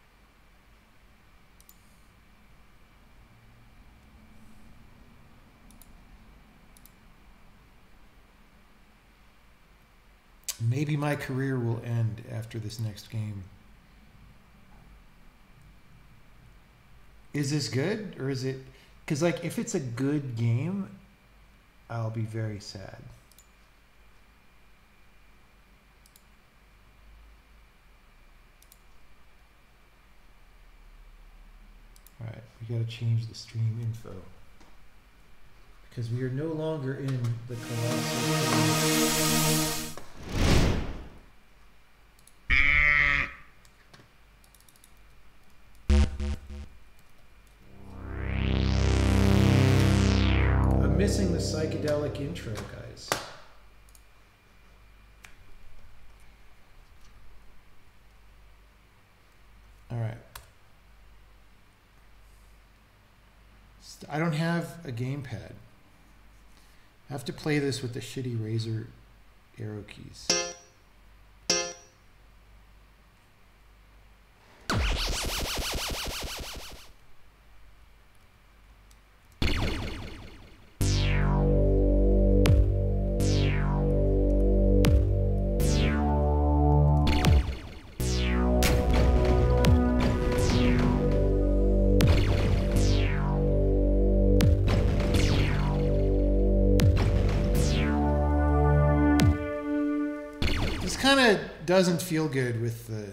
Maybe my career will end after this next game. Is this good? Or is it... Because, like, if it's a good game, I'll be very sad. Alright, we gotta change the stream info. Because we are no longer in the Colossal Cave. Missing the psychedelic intro, guys. All right. I don't have a gamepad. I have to play this with the shitty Razer arrow keys. Doesn't feel good with the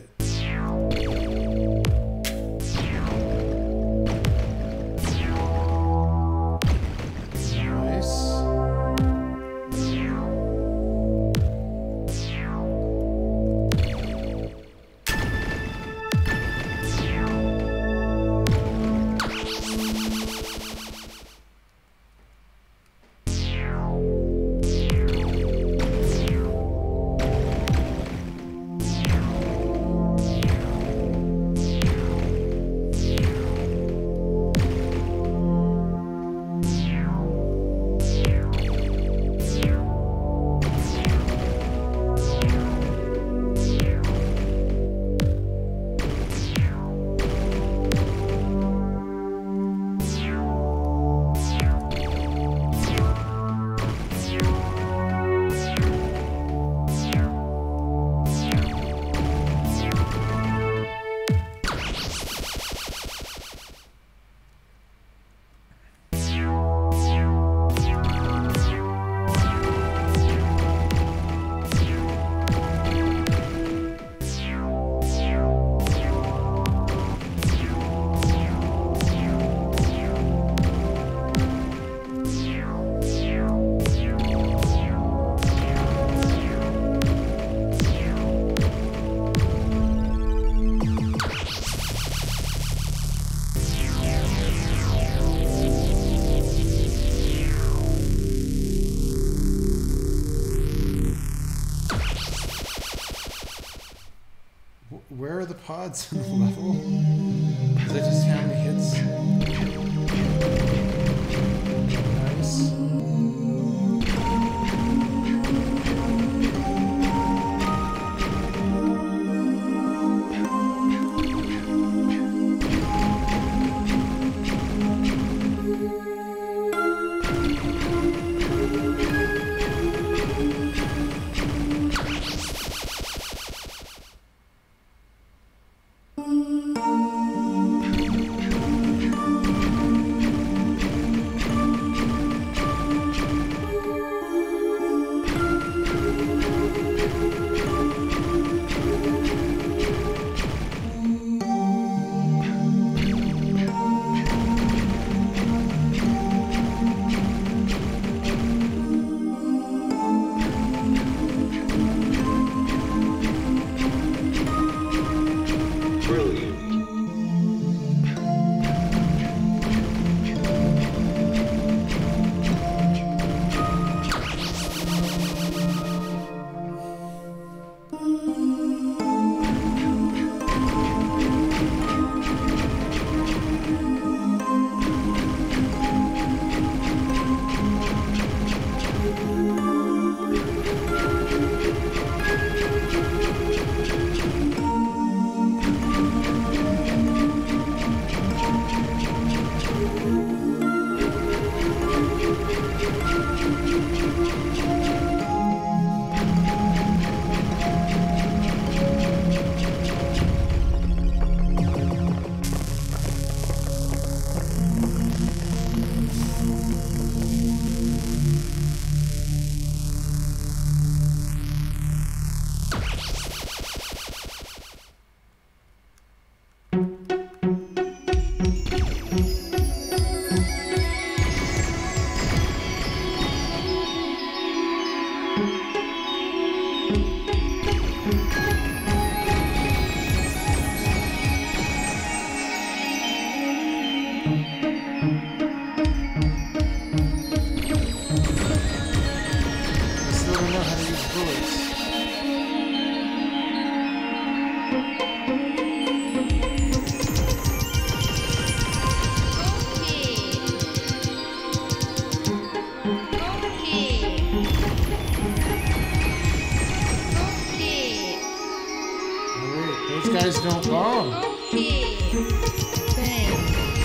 Where are the pods in the level? Is that just how many hits? Nice. Don't bomb. Okay. Bang.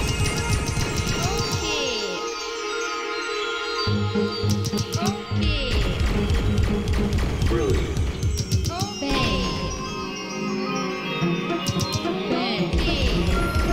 Okay. Okay. Brilliant. Bang. Bang. Okay.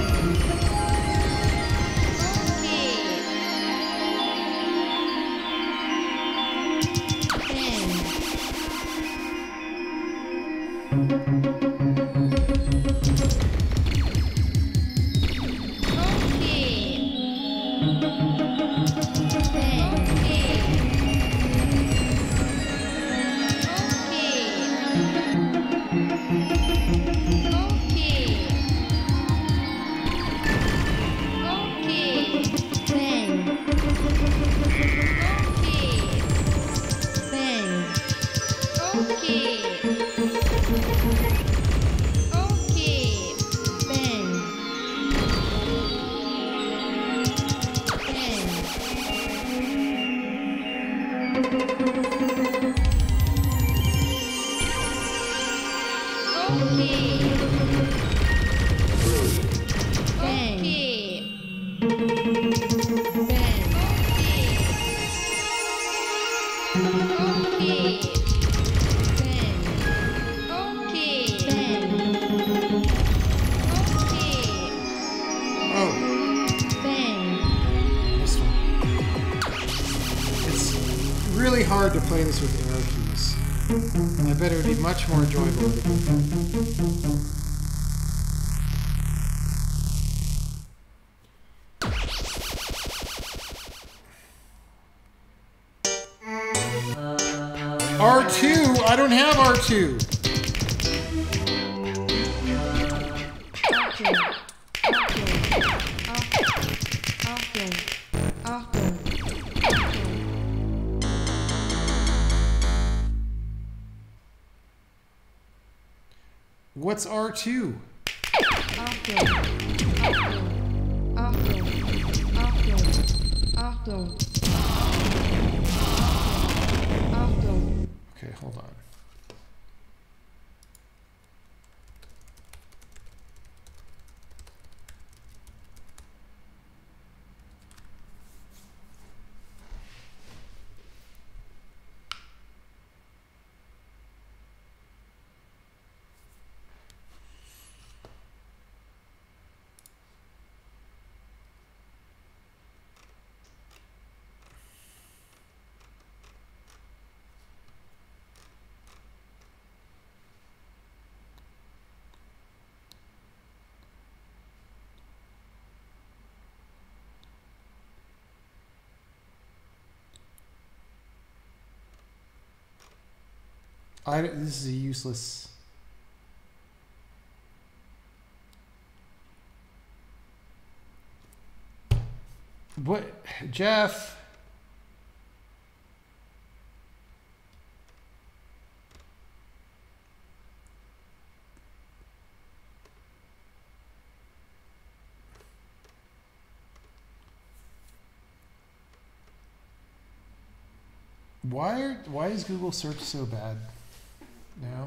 Hard to play this with arrow keys. I bet it would be much more enjoyable with R2? I don't have R2. What's R2? Achtung. Achtung. Achtung. Achtung. Achtung. Okay, hold on. This is a useless. What, Jeff? Why is Google search so bad now?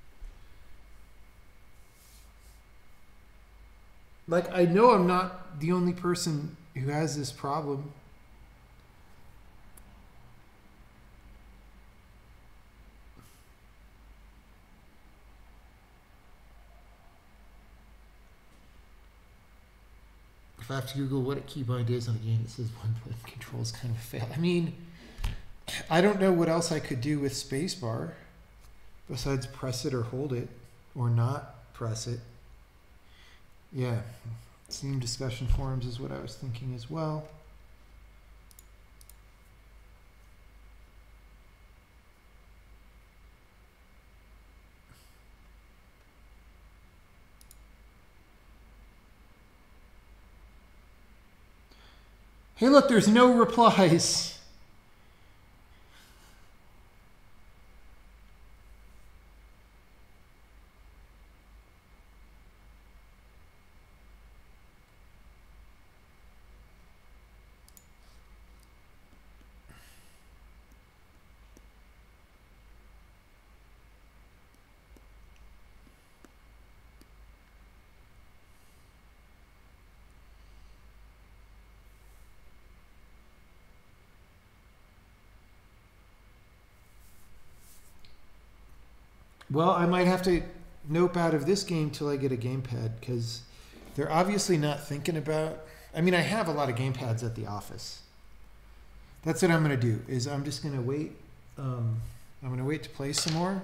Like, I know I'm not the only person who has this problem. If I have to Google what a keybind is on a game that says one button control is kind of a fail. I mean, I don't know what else I could do with spacebar besides press it or hold it or not press it. Yeah, Steam discussion forums is what I was thinking as well. Hey, look, there's no replies. Well, I might have to nope out of this game till I get a gamepad because they're obviously not thinking about. I mean, I have a lot of gamepads at the office. That's what I'm going to do. Is I'm just going to wait. I'm going to wait to play some more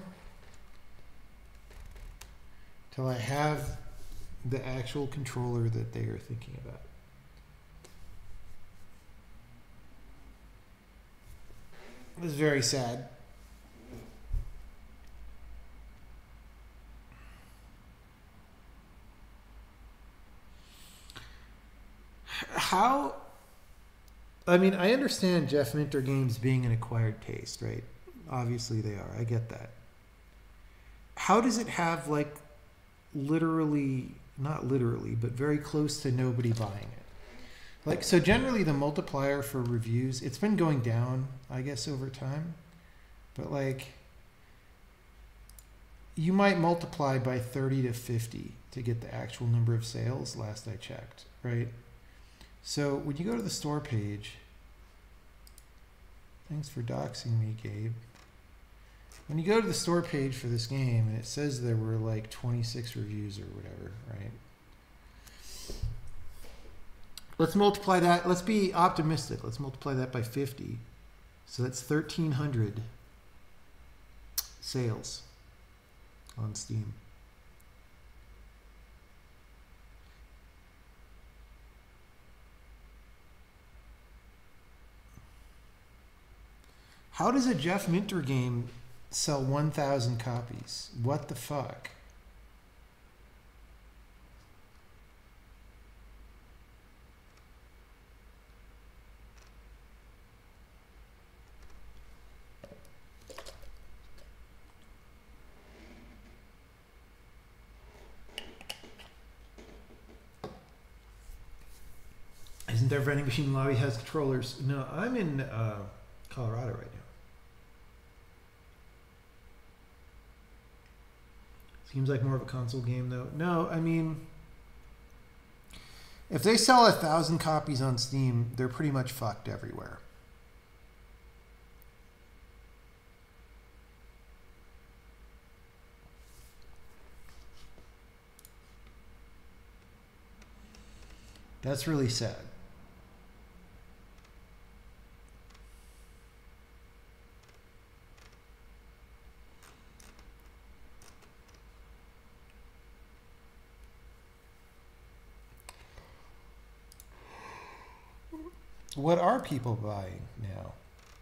till I have the actual controller that they are thinking about. It was very sad. How? I mean, I understand Jeff Minter games being an acquired taste, right? Obviously they are. I get that. How does it have, like, literally, not literally, but very close to nobody buying it? Like, so generally the multiplier for reviews, it's been going down, I guess, over time. But, like, you might multiply by 30 to 50 to get the actual number of sales, last I checked, right? So when you go to the store page, thanks for doxing me, Gabe. When you go to the store page for this game, and it says there were like 26 reviews or whatever, right? Let's multiply that. Let's be optimistic. Let's multiply that by 50. So that's 1,300 sales on Steam. How does a Jeff Minter game sell 1,000 copies? What the fuck? Their vending machine lobby has controllers. No, I'm in Colorado right now. Seems like more of a console game, though. No, I mean, if they sell 1,000 copies on Steam, they're pretty much fucked everywhere. That's really sad. What are people buying now?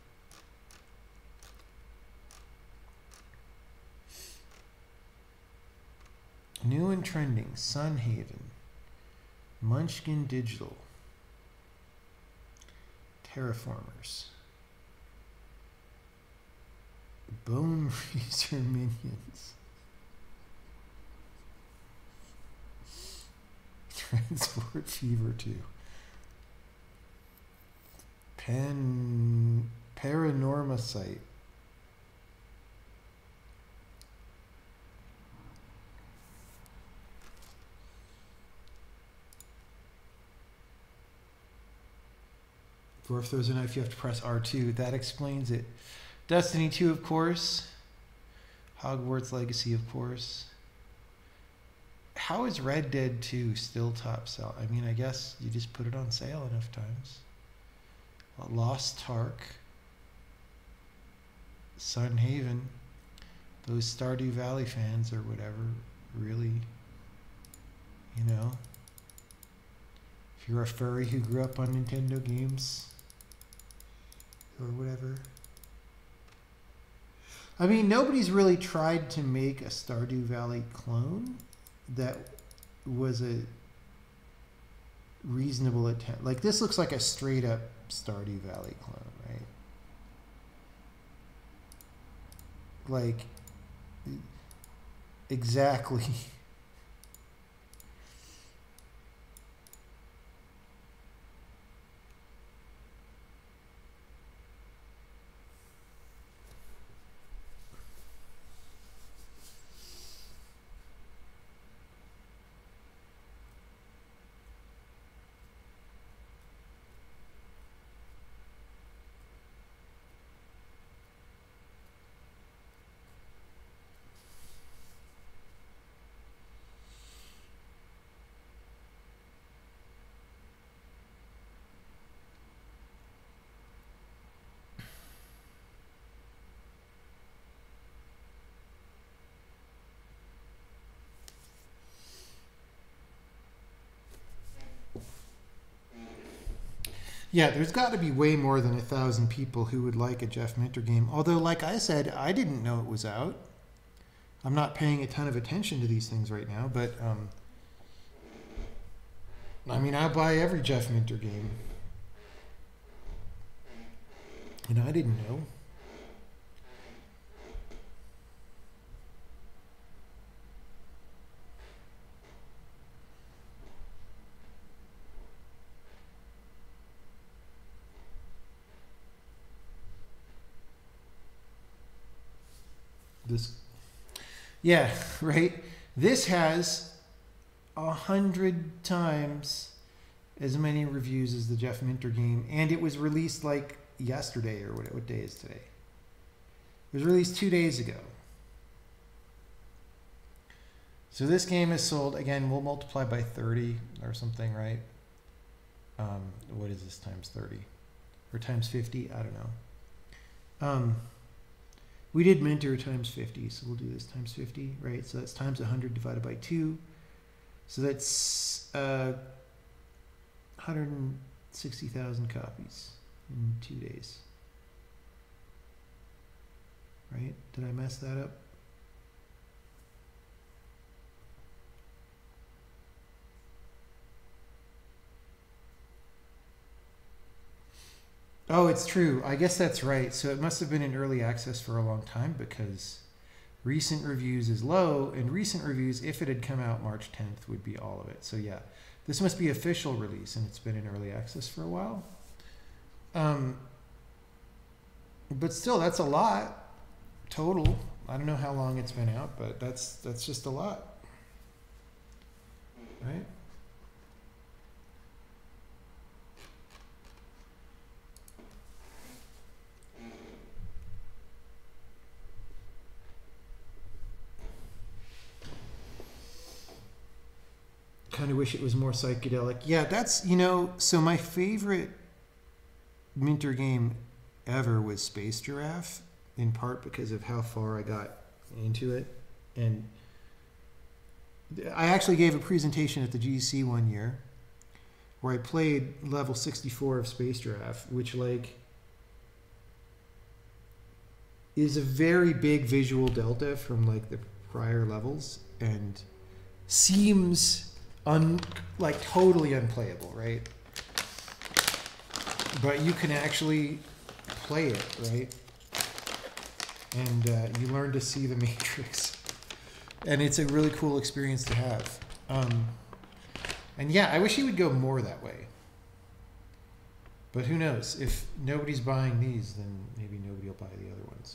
New and trending, Sunhaven, Munchkin Digital, Terraformers, Bone Freezer Minions, Transport Fever 2, Paranorma Site, Dwarf throws a knife, you have to press R2. That explains it. Destiny 2, of course. Hogwarts Legacy, of course. How is Red Dead 2 still top sell? I mean, I guess you just put it on sale enough times. Lost Ark. Sunhaven. Those Stardew Valley fans or whatever, really, you know. If you're a furry who grew up on Nintendo games or whatever. I mean, nobody's really tried to make a Stardew Valley clone that was a reasonable attempt. Like, this looks like a straight up Stardew Valley clone, right? Like, exactly. Yeah, there's got to be way more than 1,000 people who would like a Jeff Minter game. Although, like I said, I didn't know it was out. I'm not paying a ton of attention to these things right now, but I mean, I buy every Jeff Minter game. And I didn't know. This, yeah, right. This has 100 times as many reviews as the Jeff Minter game, and it was released like yesterday, or what day is today? It was released 2 days ago. So this game is sold, again, we'll multiply by 30 or something, right? What is this times 30? Or times 50? I don't know. We did Minter times 50, so we'll do this times 50, right? So that's times 100 divided by 2. So that's 160,000 copies in 2 days. Right? Did I mess that up? Oh, it's true. I guess that's right. So it must have been in early access for a long time, because recent reviews is low, and recent reviews, if it had come out March 10th, would be all of it. So yeah, This must be official release, and it's been in early access for a while. But still, that's a lot total. I don't know how long it's been out, but that's just a lot, right? Kind of wish it was more psychedelic. Yeah, that's, you know, so my favorite Minter game ever was Space Giraffe, in part because of how far I got into it. And I actually gave a presentation at the GDC one year where I played level 64 of Space Giraffe, which like is a very big visual delta from like the prior levels and seems like totally unplayable, right? But you can actually play it, right? And you learn to see the matrix, and it's a really cool experience to have. And yeah, I wish he would go more that way. But who knows? If nobody's buying these, then maybe nobody will buy the other ones.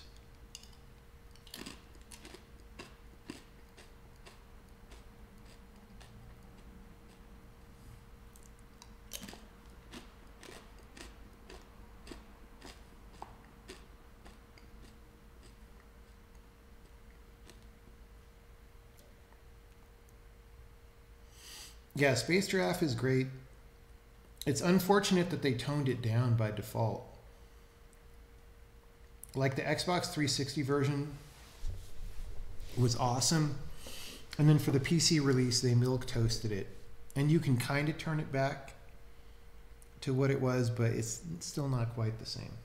Yeah, Space Giraffe is great. It's unfortunate that they toned it down by default. Like the Xbox 360 version was awesome. And then for the PC release, they milk toasted it. And you can kind of turn it back to what it was, but it's still not quite the same.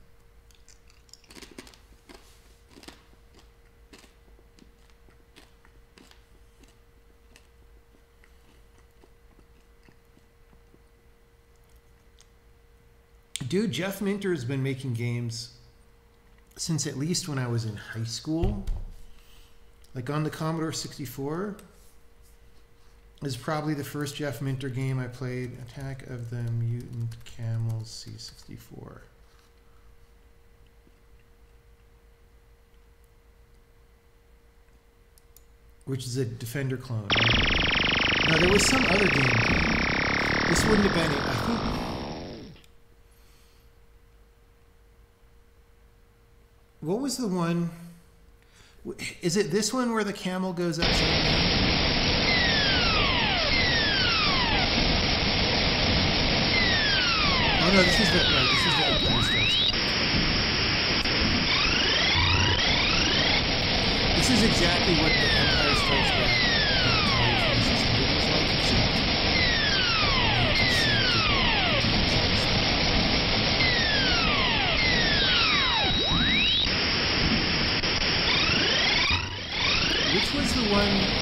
Dude, Jeff Minter has been making games since at least when I was in high school. Like on the Commodore 64 is probably the first Jeff Minter game I played. Attack of the Mutant Camels C64. Which is a Defender clone. Right? No, there was some other game. This wouldn't have been it. I think... What was the one? Is it this one where the camel goes upside down? Oh no, this is the Empire Strikes Back. This is exactly what the Empire Strikes Back was like, except which was the one?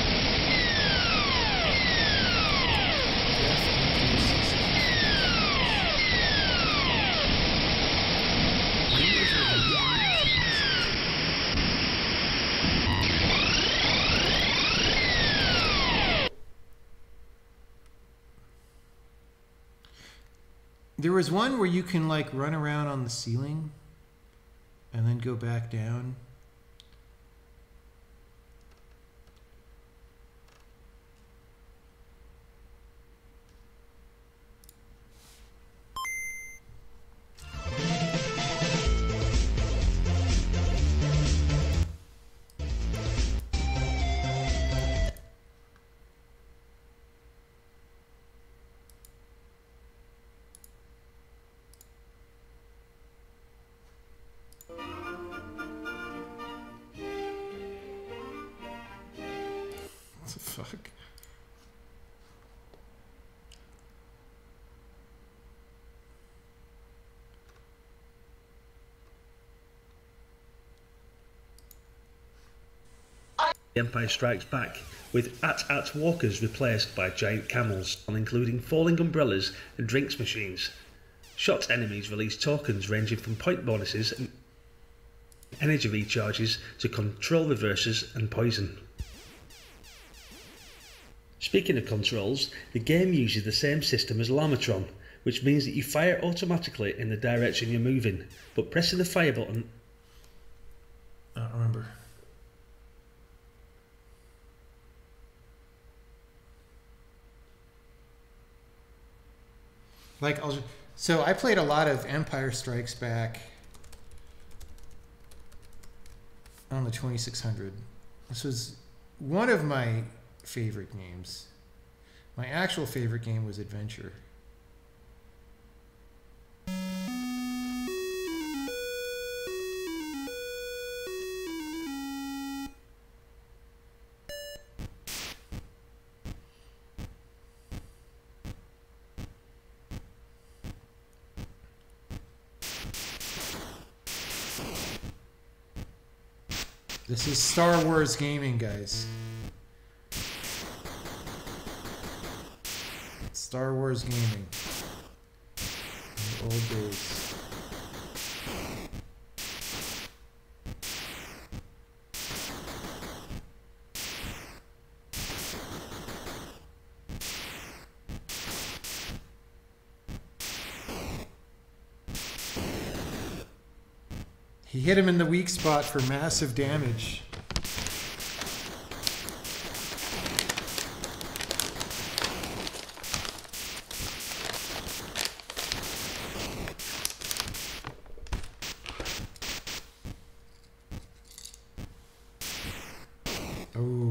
There was one where you can like run around on the ceiling and then go back down. What the fuck? The Empire Strikes Back, with at walkers replaced by giant camels, and including falling umbrellas and drinks machines. Shot enemies release tokens ranging from point bonuses and energy recharges to control reversers and poison. Speaking of controls, the game uses the same system as Llamatron, which means that you fire automatically in the direction you're moving, but pressing the fire button... I don't remember. Like, so I played a lot of Empire Strikes Back on the 2600. This was one of my favorite games. My actual favorite game was Adventure. This is Star Wars gaming, guys. Star Wars gaming. In the old days. He hit him in the weak spot for massive damage. Oh.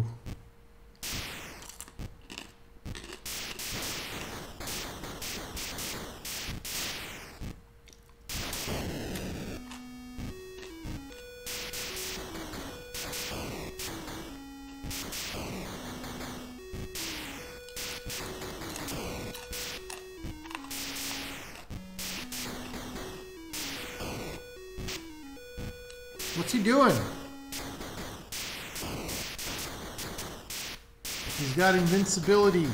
What's he doing? He's got invincibility.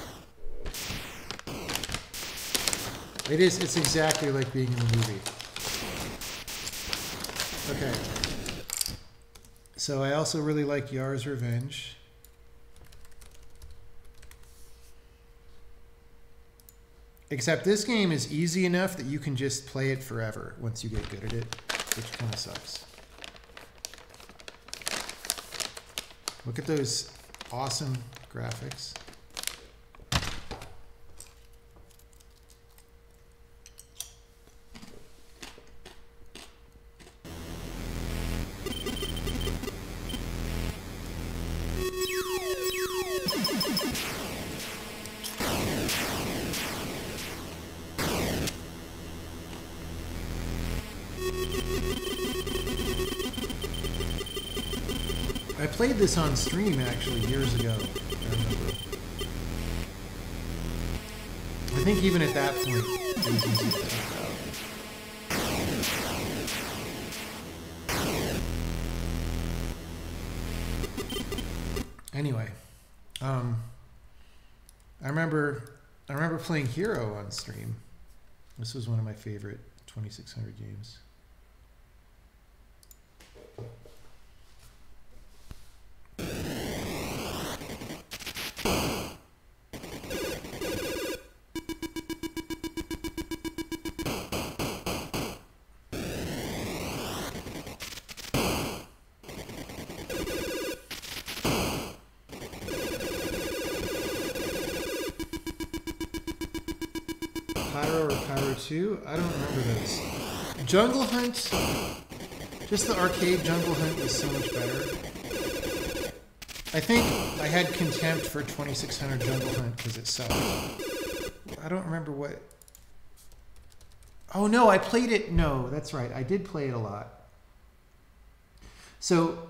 It's exactly like being in the movie. Okay. So I also really like Yar's Revenge. Except this game is easy enough that you can just play it forever once you get good at it, which kind of sucks. Look at those awesome graphics. I played this on stream actually years ago, I remember. I think even at that point it was easy to check out. Anyway, I remember playing Hero on stream. This was one of my favorite 2600 games. Pyro or Pyro 2? I don't remember those. Jungle Hunt, just the arcade Jungle Hunt was so much better. I think I had contempt for 2600 Jungle Hunt because it sucked. I don't remember what... Oh no, I played it... No, that's right. I did play it a lot. So,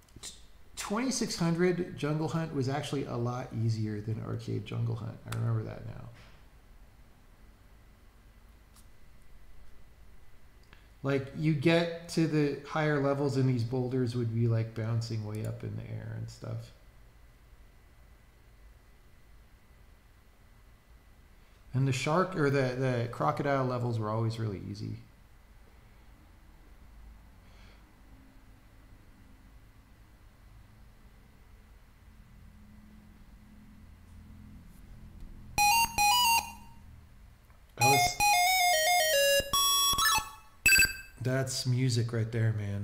2600 Jungle Hunt was actually a lot easier than arcade Jungle Hunt. I remember that now. Like, you get to the higher levels and these boulders would be like bouncing way up in the air and stuff. And the shark or the crocodile levels were always really easy. That's music right there, man.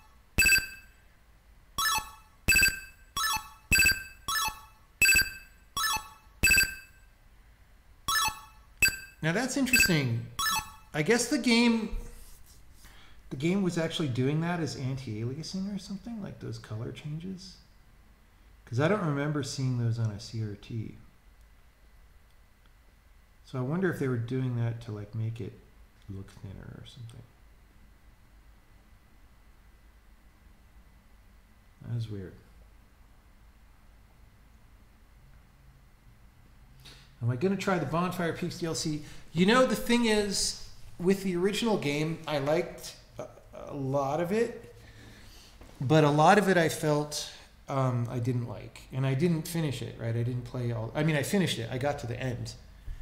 Now that's interesting. I guess the game was actually doing that as anti-aliasing or something, like those color changes. Because I don't remember seeing those on a CRT. So I wonder if they were doing that to like make it look thinner or something. That was weird. Am I going to try the Bonfire Peaks DLC? You know, the thing is, with the original game, I liked a lot of it, but a lot of it I felt I didn't like, and I didn't finish it, right? I didn't play all. I mean, I finished it. I got to the end.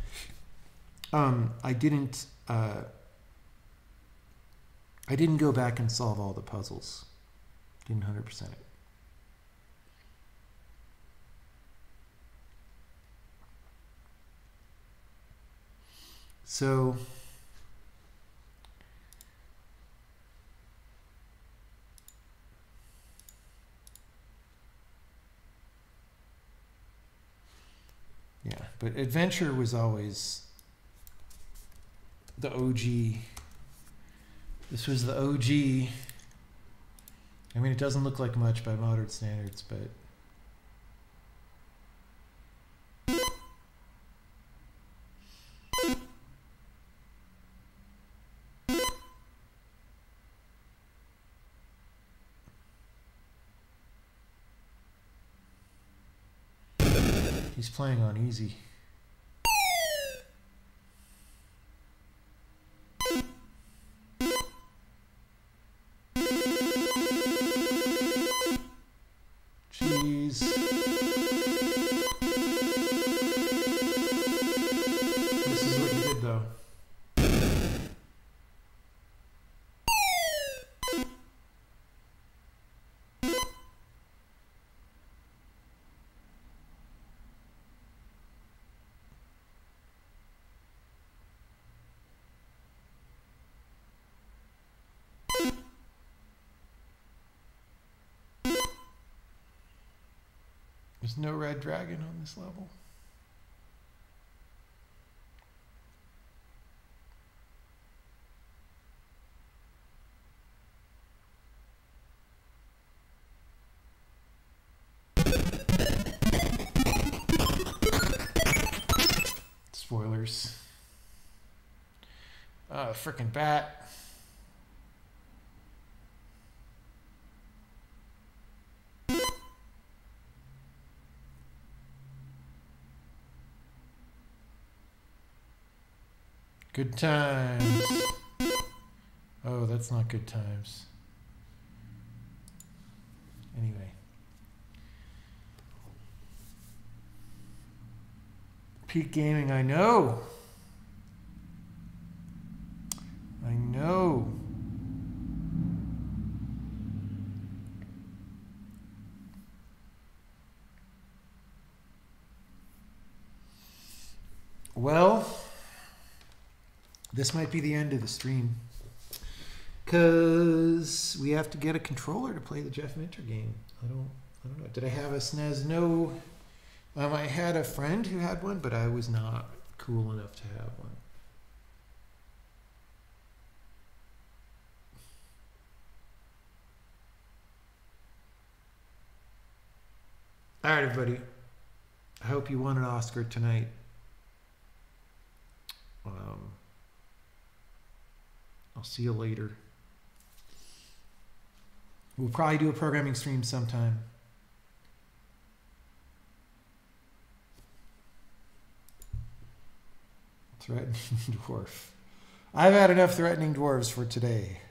I didn't go back and solve all the puzzles. Didn't 100% it. So yeah, but Adventure was always the OG. This was the OG. I mean, it doesn't look like much by modern standards, but he's playing on easy. Jeez. This is what you did, though. There's no red dragon on this level. Spoilers. Frickin' bat. Good times. Oh, that's not good times. Anyway. Peak gaming, I know. I know. Well, this might be the end of the stream, because we have to get a controller to play the Jeff Minter game. I don't know. Did I have a SNES? No. I had a friend who had one, but I was not cool enough to have one. All right, everybody. I hope you won an Oscar tonight. I'll see you later. We'll probably do a programming stream sometime. Threatening dwarf. I've had enough threatening dwarves for today.